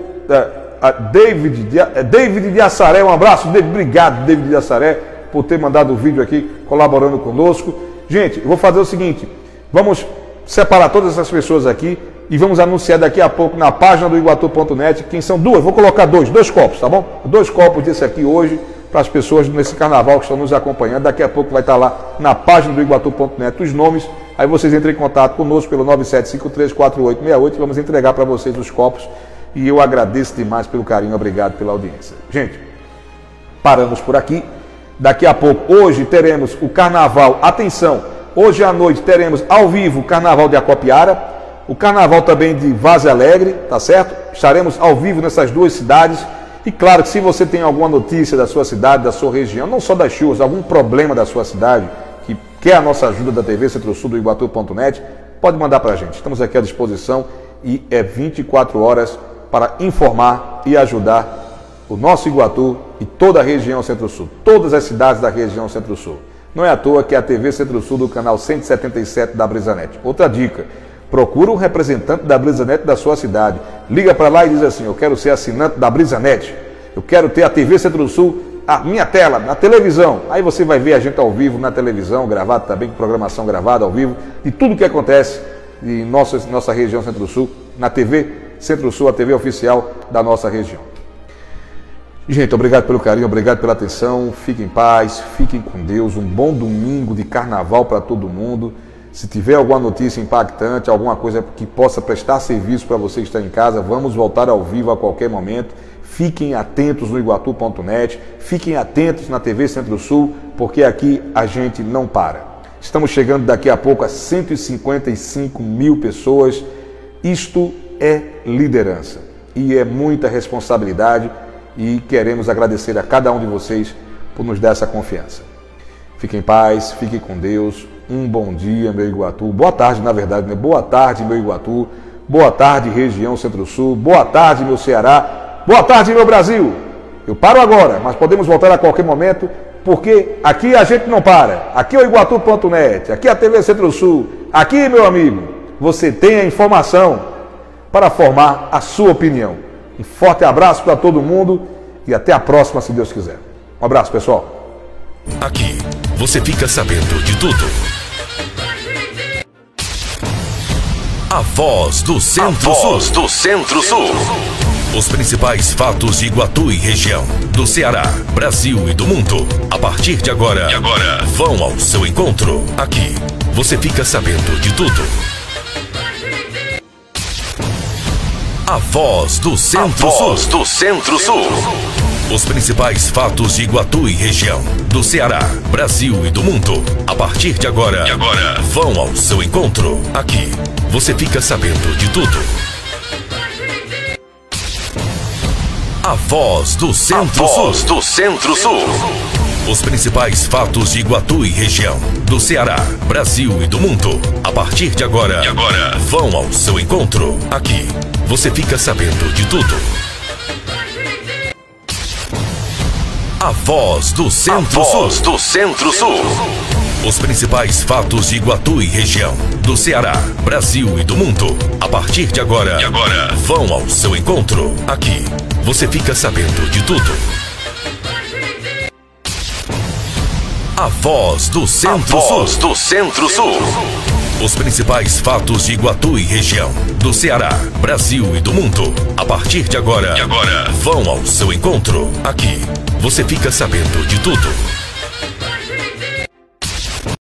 David de Assaré, um abraço, David, obrigado, David de Assaré, por ter mandado o vídeo aqui, colaborando conosco. Gente, eu vou fazer o seguinte, vamos separar todas essas pessoas aqui e vamos anunciar daqui a pouco na página do Iguatu.net, quem são duas, vou colocar dois copos, tá bom? 2 copos desse aqui hoje, para as pessoas nesse carnaval que estão nos acompanhando. Daqui a pouco vai estar lá na página do Iguatu.net os nomes, aí vocês entrem em contato conosco pelo 97534868 e vamos entregar para vocês os copos. E eu agradeço demais pelo carinho, obrigado pela audiência. Gente, paramos por aqui. Daqui a pouco, hoje teremos o carnaval, atenção, hoje à noite teremos ao vivo o carnaval de Acopiara. O carnaval também de Vaza Alegre, tá certo? Estaremos ao vivo nessas duas cidades. E claro que se você tem alguma notícia da sua cidade, da sua região, não só das chuvas, algum problema da sua cidade, que quer a nossa ajuda da TV Centro-Sul do Iguatu.net, pode mandar para a gente. Estamos aqui à disposição e é 24 horas para informar e ajudar o nosso Iguatu e toda a região Centro-Sul, todas as cidades da região Centro-Sul. Não é à toa que é a TV Centro-Sul do canal 177 da BrisaNet. Outra dica, procura um representante da BrisaNet da sua cidade. Liga para lá e diz assim, eu quero ser assinante da BrisaNet, eu quero ter a TV Centro-Sul, a minha tela, na televisão. Aí você vai ver a gente ao vivo na televisão, gravado também, com programação gravada ao vivo, de tudo que acontece em nossa região Centro-Sul, na TV Centro-Sul, a TV oficial da nossa região. Gente, obrigado pelo carinho, obrigado pela atenção, fiquem em paz, fiquem com Deus, um bom domingo de carnaval para todo mundo. Se tiver alguma notícia impactante, alguma coisa que possa prestar serviço para você que está em casa, vamos voltar ao vivo a qualquer momento. Fiquem atentos no Iguatu.net, fiquem atentos na TV Centro-Sul, porque aqui a gente não para. Estamos chegando daqui a pouco a 155 mil pessoas. Isto é liderança e é muita responsabilidade e queremos agradecer a cada um de vocês por nos dar essa confiança. Fiquem em paz, fiquem com Deus. Um bom dia, meu Iguatu. Boa tarde, na verdade, né? Boa tarde, meu Iguatu. Boa tarde, região Centro-Sul. Boa tarde, meu Ceará. Boa tarde, meu Brasil. Eu paro agora, mas podemos voltar a qualquer momento, porque aqui a gente não para. Aqui é o Iguatu.net, aqui é a TV Centro-Sul. Aqui, meu amigo, você tem a informação para formar a sua opinião. Um forte abraço para todo mundo e até a próxima, se Deus quiser. Um abraço, pessoal. Aqui você fica sabendo de tudo. A Voz do Centro-Sul. A Voz do Centro-Sul. Os principais fatos de Iguatu e região, do Ceará, Brasil e do mundo. A partir de agora, vão ao seu encontro. Aqui você fica sabendo de tudo. A Voz do Centro-Sul. A Voz do Centro-Sul. Os principais fatos de Iguatu e região, do Ceará, Brasil e do mundo. A partir de agora, vão ao seu encontro. Aqui você fica sabendo de tudo. A Voz do Centro-Sul. A Voz do Centro-Sul. Os principais fatos de Iguatu e região, do Ceará, Brasil e do mundo. A partir de agora, vão ao seu encontro. Aqui você fica sabendo de tudo. A Voz do Centro-Sul. A Voz do Centro-Sul. Os principais fatos de Iguatu e região, do Ceará, Brasil e do mundo. A partir de agora, vão ao seu encontro. Aqui você fica sabendo de tudo. A Voz do Centro-Sul. A Voz do Centro-Sul. Os principais fatos de Iguatu e região, do Ceará, Brasil e do mundo. A partir de agora, vão ao seu encontro. Aqui você fica sabendo de tudo.